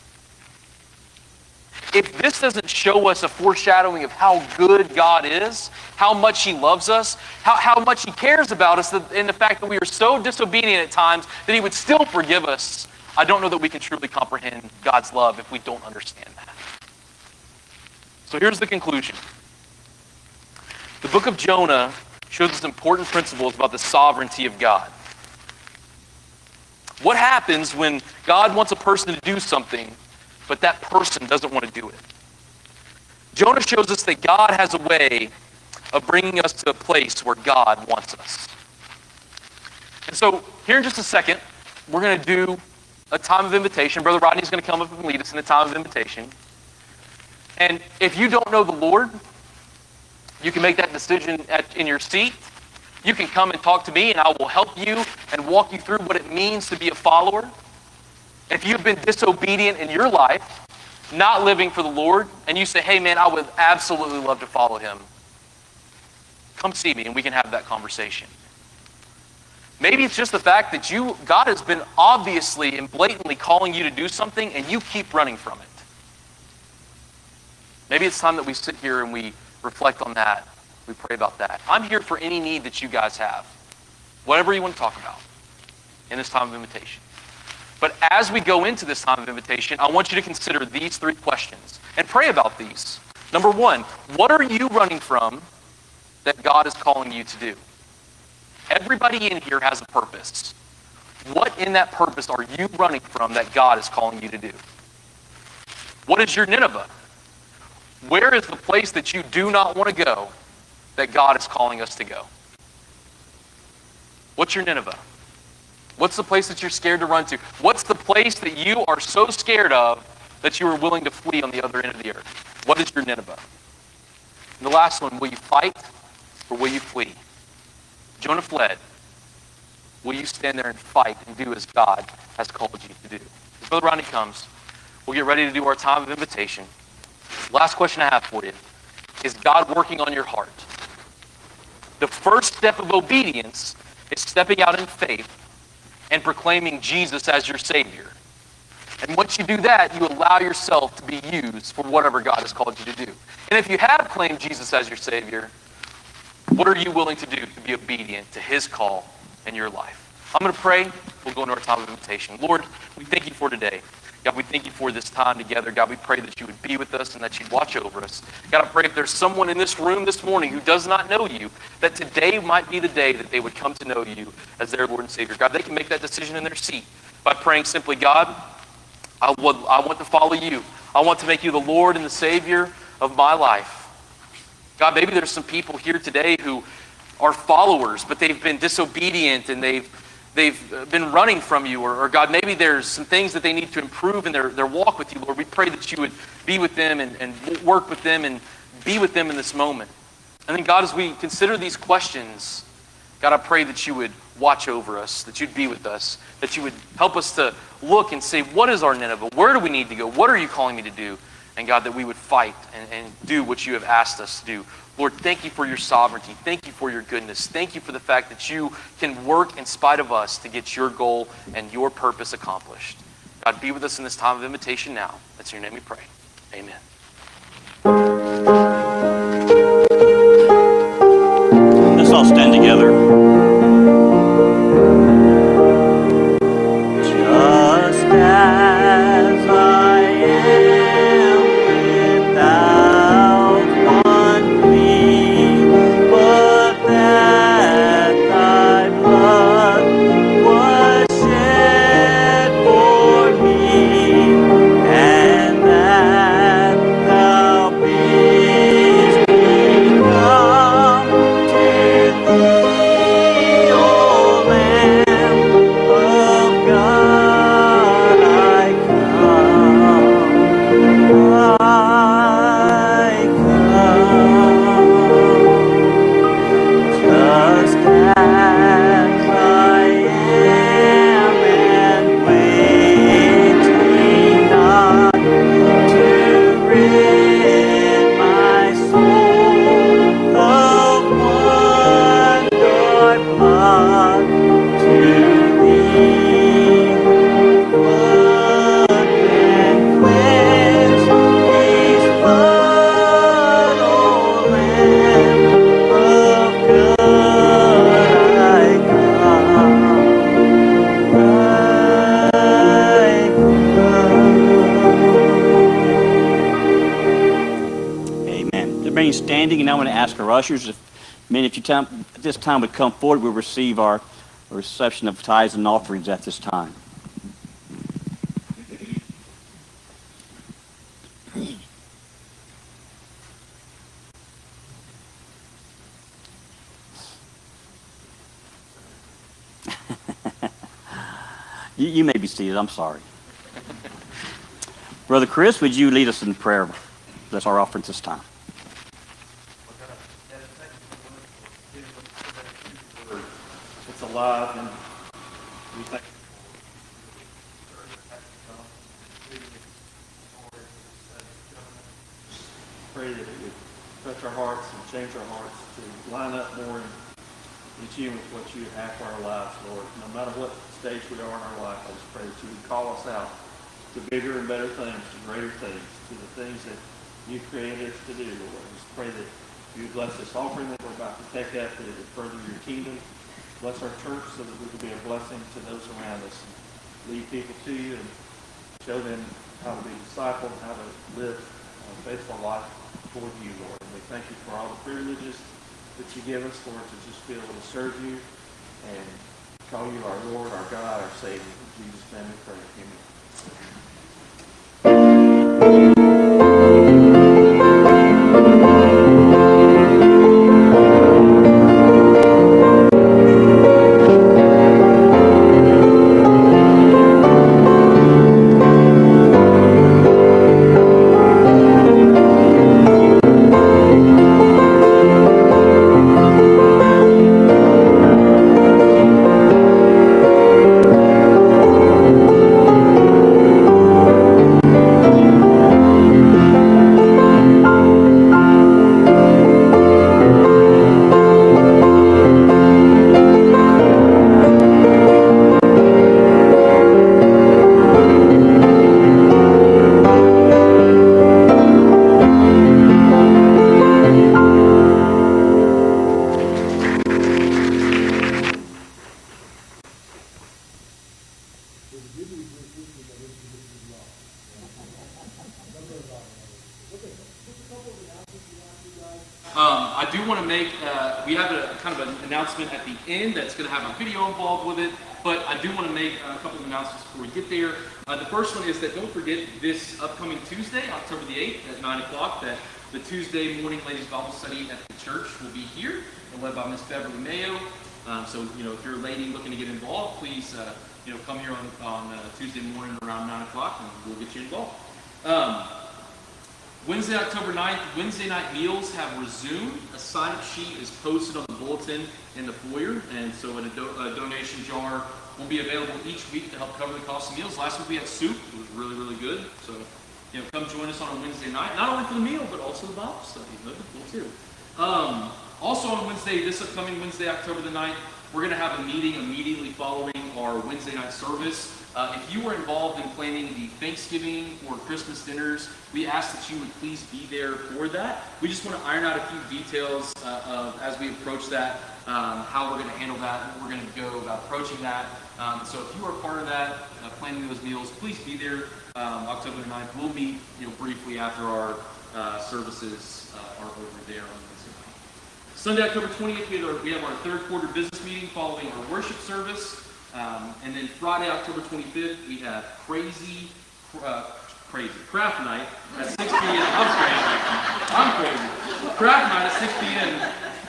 If this doesn't show us a foreshadowing of how good God is, how much he loves us, how, how much he cares about us, and the fact that we are so disobedient at times that he would still forgive us, I don't know that we can truly comprehend God's love if we don't understand that. So here's the conclusion. The book of Jonah shows us important principles about the sovereignty of God. What happens when God wants a person to do something, but that person doesn't want to do it? Jonah shows us that God has a way of bringing us to a place where God wants us. And so here in just a second, we're going to do a time of invitation. Brother Rodney's going to come up and lead us in a time of invitation. And if you don't know the Lord, you can make that decision at, in your seat. You can come and talk to me, and I will help you and walk you through what it means to be a follower. If you've been disobedient in your life, not living for the Lord, and you say, hey man, I would absolutely love to follow him, come see me and we can have that conversation. Maybe it's just the fact that you, God has been obviously and blatantly calling you to do something and you keep running from it. Maybe it's time that we sit here and we reflect on that. We pray about that. I'm here for any need that you guys have. Whatever you want to talk about in this time of invitation. But as we go into this time of invitation, I want you to consider these three questions and pray about these. Number one, what are you running from that God is calling you to do? Everybody in here has a purpose. What in that purpose are you running from that God is calling you to do? What is your Nineveh? Where is the place that you do not want to go that God is calling us to go? What's your Nineveh? What's the place that you're scared to run to? What's the place that you are so scared of that you are willing to flee on the other end of the earth? What is your Nineveh? And the last one, will you fight or will you flee? Jonah fled. Will you stand there and fight and do as God has called you to do? As Brother Ronnie comes, we'll get ready to do our time of invitation. Last question I have for you. Is God working on your heart? The first step of obedience is stepping out in faith and proclaiming Jesus as your Savior. And once you do that, you allow yourself to be used for whatever God has called you to do. And if you have claimed Jesus as your Savior, what are you willing to do to be obedient to His call in your life? I'm going to pray. We'll go into our time of invitation. Lord, we thank you for today. God, we thank you for this time together. God, we pray that you would be with us and that you'd watch over us. God, I pray if there's someone in this room this morning who does not know you, that today might be the day that they would come to know you as their Lord and Savior. God, they can make that decision in their seat by praying simply, God, I, would, I want to follow you. I want to make you the Lord and the Savior of my life. God, maybe there's some people here today who are followers, but they've been disobedient and they've they've been running from you. Or, or God, maybe there's some things that they need to improve in their, their walk with you. Lord, we pray that you would be with them and, and work with them and be with them in this moment. And then God, as we consider these questions, God, I pray that you would watch over us, that you'd be with us, that you would help us to look and say, what is our Nineveh? Where do we need to go? What are you calling me to do? And God, that we would fight and, and do what you have asked us to do. Lord, thank you for your sovereignty. Thank you for your goodness. Thank you for the fact that you can work in spite of us to get your goal and your purpose accomplished. God, be with us in this time of invitation now. That's in your name we pray. Amen. Let's all stand together. Just as I am without one plea, but that thy blood was shed for me, and that thou bidst me come to thee, O Lamb of God, I come, I come, just as I am, and waiting not to rid my soul of one dark blot, to thee whose blood can cleanse these blood, O Lamb of God, I come, I come. Amen. They're being standing, and I want to ask our ushers if, men, if you time, at this time would come forward, we'll receive our reception of tithes and offerings at this time. you, you may be seated. I'm sorry. Brother Chris, would you lead us in prayer? Bless our offerings this time. It's alive, and we thank pray that it would touch our hearts and change our hearts to line up more in, in tune with what you have for our lives, Lord. No matter what stage we are in our life, I just pray that you would call us out to bigger and better things, to greater things, to the things that you created us to do, Lord. I just pray that you would bless this offering that we're about to take up, that it would further your kingdom. Bless our church so that we can be a blessing to those around us and lead people to you and show them how to be discipled, how to live a faithful life toward you, Lord. And we thank you for all the privileges that you give us, Lord, to just be able to serve you and call you our Lord, our God, our Savior. In Jesus' name we pray. Amen. Um, I do want to make, uh, we have a kind of an announcement at the end that's going to have a video involved with it, but I do want to make a couple of announcements before we get there. Uh, the first one is that don't forget this upcoming Tuesday, October the eighth at nine o'clock, that the Tuesday morning ladies Bible study at the church will be here and led by Miss Beverly Mayo. Um, so, you know, if you're a lady looking to get involved, please, uh, you know, come here on, on uh, Tuesday morning around nine o'clock and we'll get you involved. Um, Wednesday, October ninth, Wednesday night meals have resumed. A sign-up sheet is posted on the bulletin in the foyer, and so a, do a donation jar will be available each week to help cover the cost of meals. Last week we had soup. It was really, really good. So, you know, come join us on a Wednesday night, not only for the meal, but also the Bible study. That'd be cool, too. Um, also on Wednesday, this upcoming Wednesday, October the ninth, we're going to have a meeting immediately following our Wednesday night service. Uh, if you were involved in planning the Thanksgiving or Christmas dinners, we ask that you would please be there for that. We just want to iron out a few details uh, of, as we approach that, um, how we're going to handle that, what we're going to go about approaching that. Um, so if you are part of that, uh, planning those meals, please be there um, October the ninth. We'll meet you know, briefly after our uh, services uh, are over there on Wednesday night. Sunday, October twentieth, we have, our, we have our third quarter business meeting following our worship service. Um, and then Friday, October twenty-fifth, we have crazy, uh, crazy craft night at six p m I'm crazy. I'm crazy. Craft night at six p m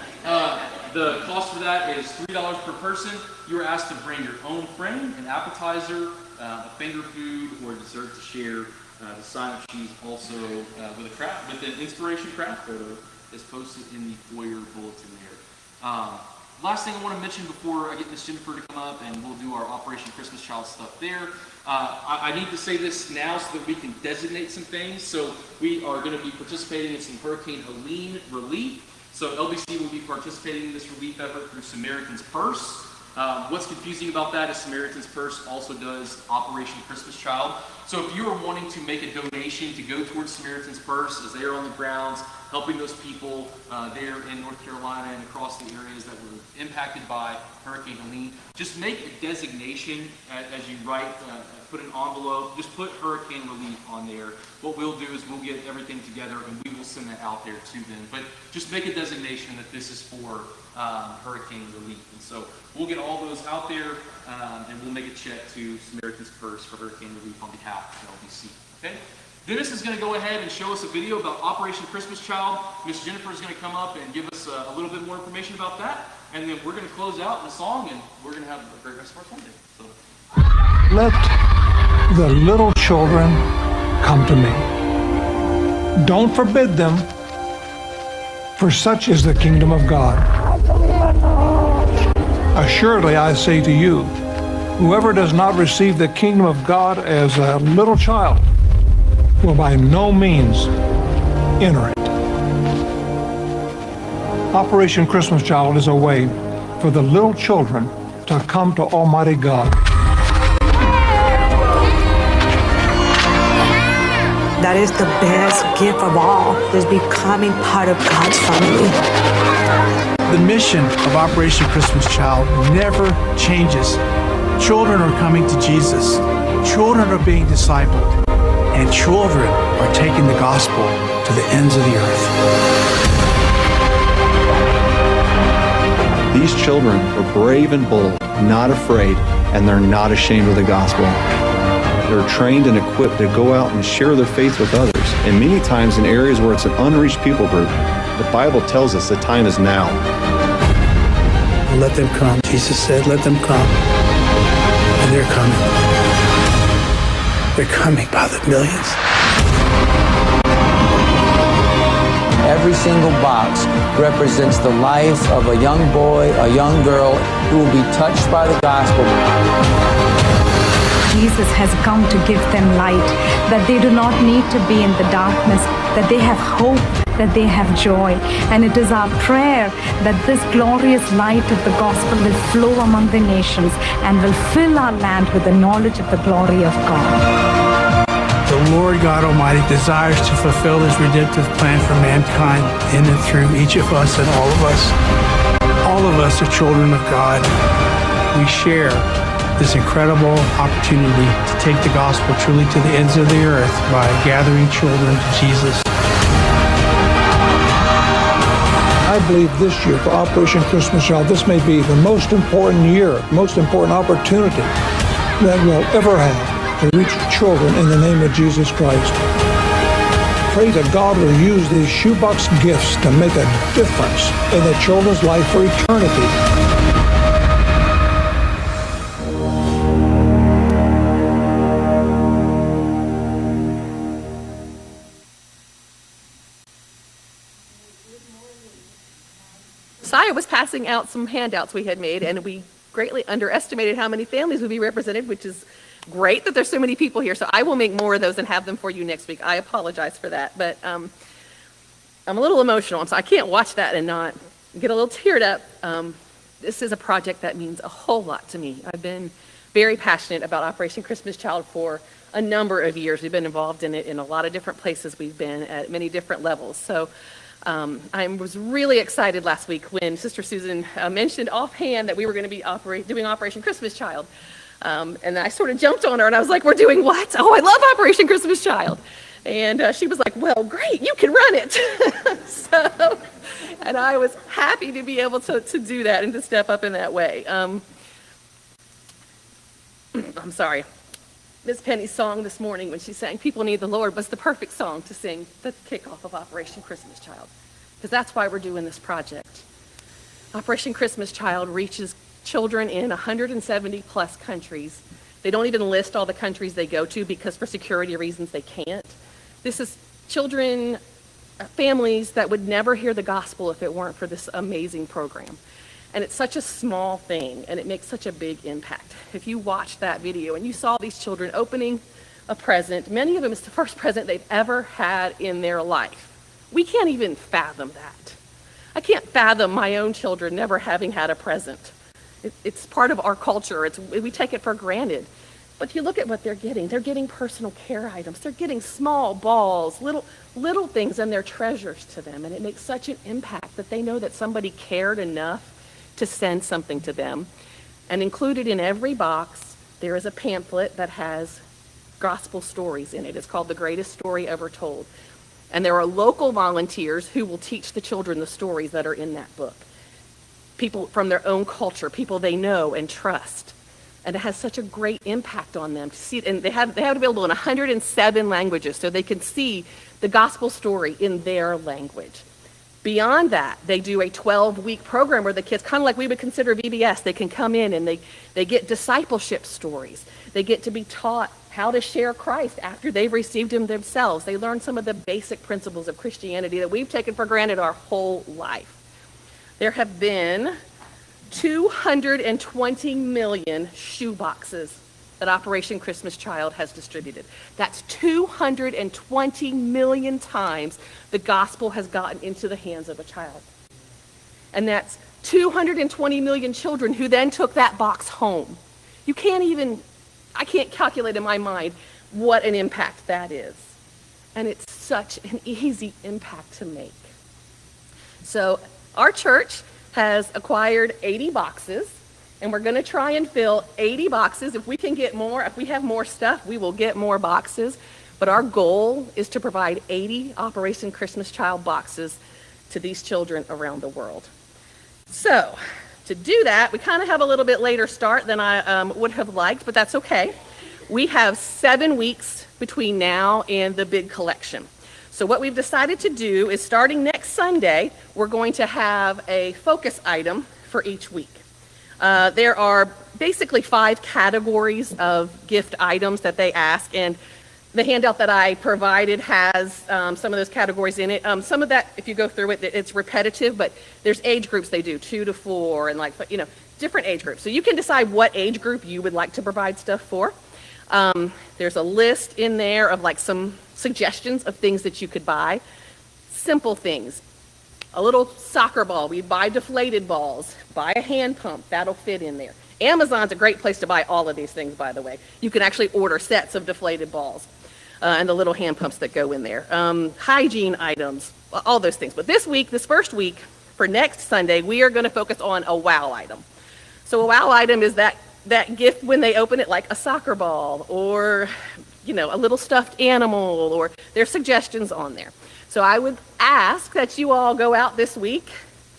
Uh, the cost for that is three dollars per person. You are asked to bring your own friend, an appetizer, uh, a finger food, or dessert to share. Uh, the sign-up sheet also uh, with a craft, with an inspiration craft photo is posted in the foyer bulletin there. Um, Last thing I want to mention before I get Miss Jennifer to come up and we'll do our Operation Christmas Child stuff there. Uh, I, I need to say this now so that we can designate some things. So we are going to be participating in some Hurricane Helene relief. So L B C will be participating in this relief effort through Samaritan's Purse. Um, what's confusing about that is Samaritan's Purse also does Operation Christmas Child. So if you are wanting to make a donation to go towards Samaritan's Purse as they are on the grounds, helping those people uh, there in North Carolina and across the areas that were impacted by Hurricane Helene, just make a designation as, as you write, uh, put an envelope, just put Hurricane Relief on there. What we'll do is we'll get everything together and we will send that out there to them. But just make a designation that this is for um, Hurricane Relief. And so we'll get all those out there um, and we'll make a check to Samaritan's Purse for Hurricane Relief on behalf of L B C. Okay? Dennis is going to go ahead and show us a video about Operation Christmas Child. Miss Jennifer is going to come up and give us a, a little bit more information about that. And then we're going to close out in a song and we're going to have a great rest of our Sunday. So. Let the little children come to me. Don't forbid them, for such is the kingdom of God. Assuredly, I say to you, whoever does not receive the kingdom of God as a little child will by no means enter it. Operation Christmas Child is a way for the little children to come to Almighty God. That is the best gift of all, is becoming part of God's family. The mission of Operation Christmas Child never changes. Children are coming to Jesus. Children are being discipled. And children are taking the gospel to the ends of the earth. These children are brave and bold, not afraid, and they're not ashamed of the gospel. They're trained and equipped to go out and share their faith with others, and many times in areas where it's an unreached people group. The Bible tells us the time is now. Let them come, Jesus said, let them come. And they're coming. They're coming by the millions. Every single box represents the life of a young boy, a young girl who will be touched by the gospel. Jesus has come to give them light, that they do not need to be in the darkness, that they have hope, that they have joy. And it is our prayer that this glorious light of the gospel will flow among the nations and will fill our land with the knowledge of the glory of God. The Lord God Almighty desires to fulfill His redemptive plan for mankind in and through each of us and all of us. All of us are children of God. We share this incredible opportunity to take the gospel truly to the ends of the earth by gathering children to Jesus. I believe this year for Operation Christmas Child, this may be the most important year, most important opportunity that we'll ever have to reach children in the name of Jesus Christ. Pray that God will use these shoebox gifts to make a difference in the children's life for eternity. Saya was passing out some handouts we had made, and we greatly underestimated how many families would be represented, which is great that there's so many people here. So I will make more of those and have them for you next week. I apologize for that, but um, I'm a little emotional, so I can't watch that and not get a little teared up. Um, this is a project that means a whole lot to me. I've been very passionate about Operation Christmas Child for a number of years. We've been involved in it in a lot of different places. We've been at many different levels. So um, I was really excited last week when Sister Susan uh, mentioned offhand that we were going to be operate, doing Operation Christmas Child. Um, and I sort of jumped on her and I was like, we're doing what? Oh, I love Operation Christmas Child. And uh, she was like, well, great, you can run it. So, and I was happy to be able to, to do that and to step up in that way. Um, I'm sorry. Miss Penny's song this morning when she sang People Need the Lord was the perfect song to sing the kickoff of Operation Christmas Child, because that's why we're doing this project. Operation Christmas Child reaches children in one hundred seventy plus countries. They don't even list all the countries they go to because for security reasons they can't. This is children, uh, families that would never hear the gospel if it weren't for this amazing program. And it's such a small thing and it makes such a big impact. If you watched that video and you saw these children opening a present, many of them it's the first present they've ever had in their life. We can't even fathom that. I can't fathom my own children never having had a present. It, it's part of our culture. It's, we take it for granted. But you look at what they're getting. They're getting personal care items. They're getting small balls, little, little things, and they're treasures to them. And it makes such an impact that they know that somebody cared enough to send something to them. And included in every box, there is a pamphlet that has gospel stories in it. It's called The Greatest Story Ever Told. And there are local volunteers who will teach the children the stories that are in that book. People from their own culture, people they know and trust. And it has such a great impact on them to see it. And they have, they have it available in one hundred seven languages so they can see the gospel story in their language. Beyond that, they do a twelve-week program where the kids, kind of like we would consider V B S, they can come in and they, they get discipleship stories. They get to be taught how to share Christ after they've received him themselves. They learn some of the basic principles of Christianity that we've taken for granted our whole life. There have been two hundred twenty million shoe boxes that Operation Christmas Child has distributed. That's two hundred twenty million times the gospel has gotten into the hands of a child. And that's two hundred twenty million children who then took that box home. You can't even, I can't calculate in my mind what an impact that is. And it's such an easy impact to make. So our church has acquired eighty boxes, and we're going to try and fill eighty boxes. If we can get more, if we have more stuff, we will get more boxes. But our goal is to provide eighty Operation Christmas Child boxes to these children around the world. So to do that, we kind of have a little bit later start than I um, would have liked, but that's okay. We have seven weeks between now and the big collection. So what we've decided to do is starting next Sunday, we're going to have a focus item for each week. Uh, there are basically five categories of gift items that they ask, and the handout that I provided has um, some of those categories in it. Um, some of that, if you go through it, it's repetitive, but there's age groups they do, two to four, and like, you know, different age groups. So you can decide what age group you would like to provide stuff for. Um, there's a list in there of like some suggestions of things that you could buy. Simple things. A little soccer ball, we buy deflated balls, buy a hand pump, that'll fit in there. Amazon's a great place to buy all of these things, by the way. You can actually order sets of deflated balls. Uh, and the little hand pumps that go in there. Um, hygiene items, all those things. But this week, this first week, for next Sunday, we are going to focus on a wow item. So a wow item is that, that gift when they open it, like a soccer ball or, you know, a little stuffed animal, or there's suggestions on there. So I would ask that you all go out this week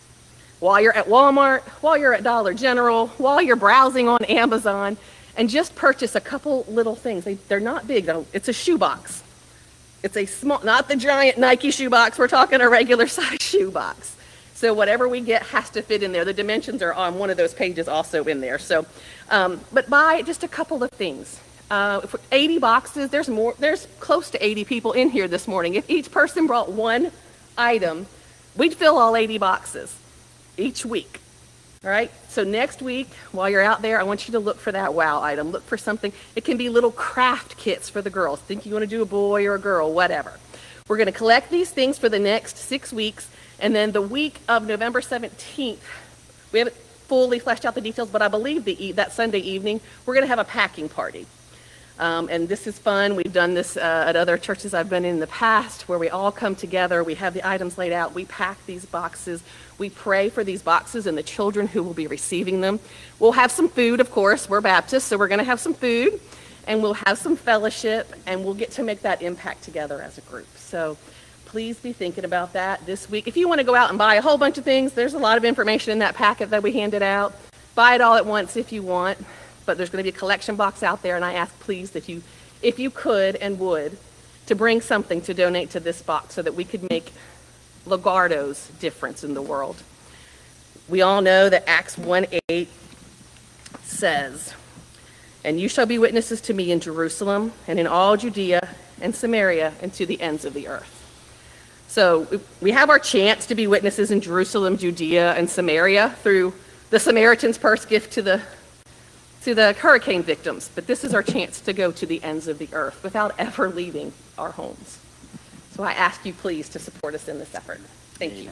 while you're at Walmart, while you're at Dollar General, while you're browsing on Amazon, and just purchase a couple little things. They, they're not big, though. It's a shoebox. It's a small, not the giant Nike shoebox. We're talking a regular size shoebox. So whatever we get has to fit in there. The dimensions are on one of those pages also in there. So, um, but buy just a couple of things. Uh, for eighty boxes, there's more. There's close to eighty people in here this morning. If each person brought one item, we'd fill all eighty boxes each week. All right, so next week, while you're out there, I want you to look for that wow item. Look for something. It can be little craft kits for the girls. Think you want to do a boy or a girl, whatever. We're going to collect these things for the next six weeks, and then the week of November seventeenth, we haven't fully fleshed out the details, but I believe the, that Sunday evening, we're going to have a packing party. Um, and this is fun. We've done this uh, at other churches I've been in the past, where we all come together. We have the items laid out. We pack these boxes. We pray for these boxes and the children who will be receiving them. We'll have some food, of course. We're Baptists, so we're going to have some food, and we'll have some fellowship, and we'll get to make that impact together as a group. So please be thinking about that this week. If you want to go out and buy a whole bunch of things, there's a lot of information in that packet that we handed out. Buy it all at once if you want. But there's going to be a collection box out there, and I ask, please, if you, if you could and would, to bring something to donate to this box so that we could make Lagardo's difference in the world. We all know that Acts one eight says, "And you shall be witnesses to me in Jerusalem and in all Judea and Samaria and to the ends of the earth." So we have our chance to be witnesses in Jerusalem, Judea, and Samaria through the Samaritan's Purse gift to the to the hurricane victims, but this is our chance to go to the ends of the earth without ever leaving our homes. So I ask you please to support us in this effort. Thank you.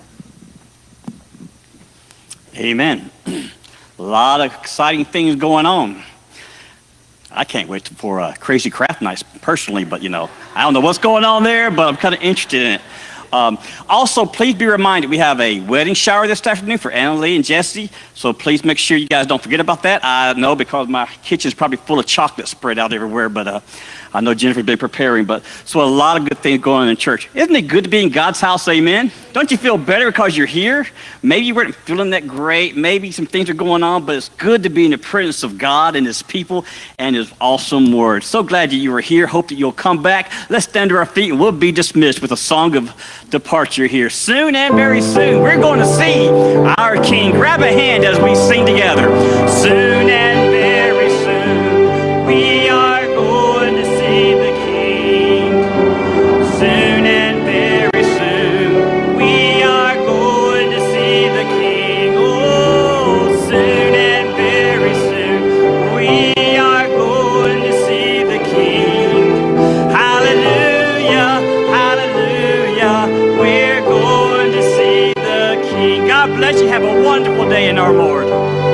Amen. A lot of exciting things going on. I can't wait for a Crazy Craft Night personally, but you know, I don't know what's going on there, but I'm kind of interested in it. Um, also, please be reminded, we have a wedding shower this afternoon for Annalie and Jesse, so please make sure you guys don't forget about that. I know because my kitchen is probably full of chocolate spread out everywhere, but uh, I know Jennifer's been preparing, but so a lot of good things going on in church. Isn't it good to be in God's house, amen? Don't you feel better because you're here? Maybe you weren't feeling that great, maybe some things are going on, but it's good to be in the presence of God and his people and his awesome word. So glad that you were here. Hope that you'll come back. Let's stand to our feet and we'll be dismissed with a song of departure here. Soon and very soon, we're going to see our King. Grab a hand as we sing together. Soon and very soon, we are going to see the King. Soon and very soon, we are going to see the King. Oh, soon and very soon, we are going to see the King. Hallelujah, hallelujah, we're going to see the King. God bless you. Have a wonderful day in our Lord.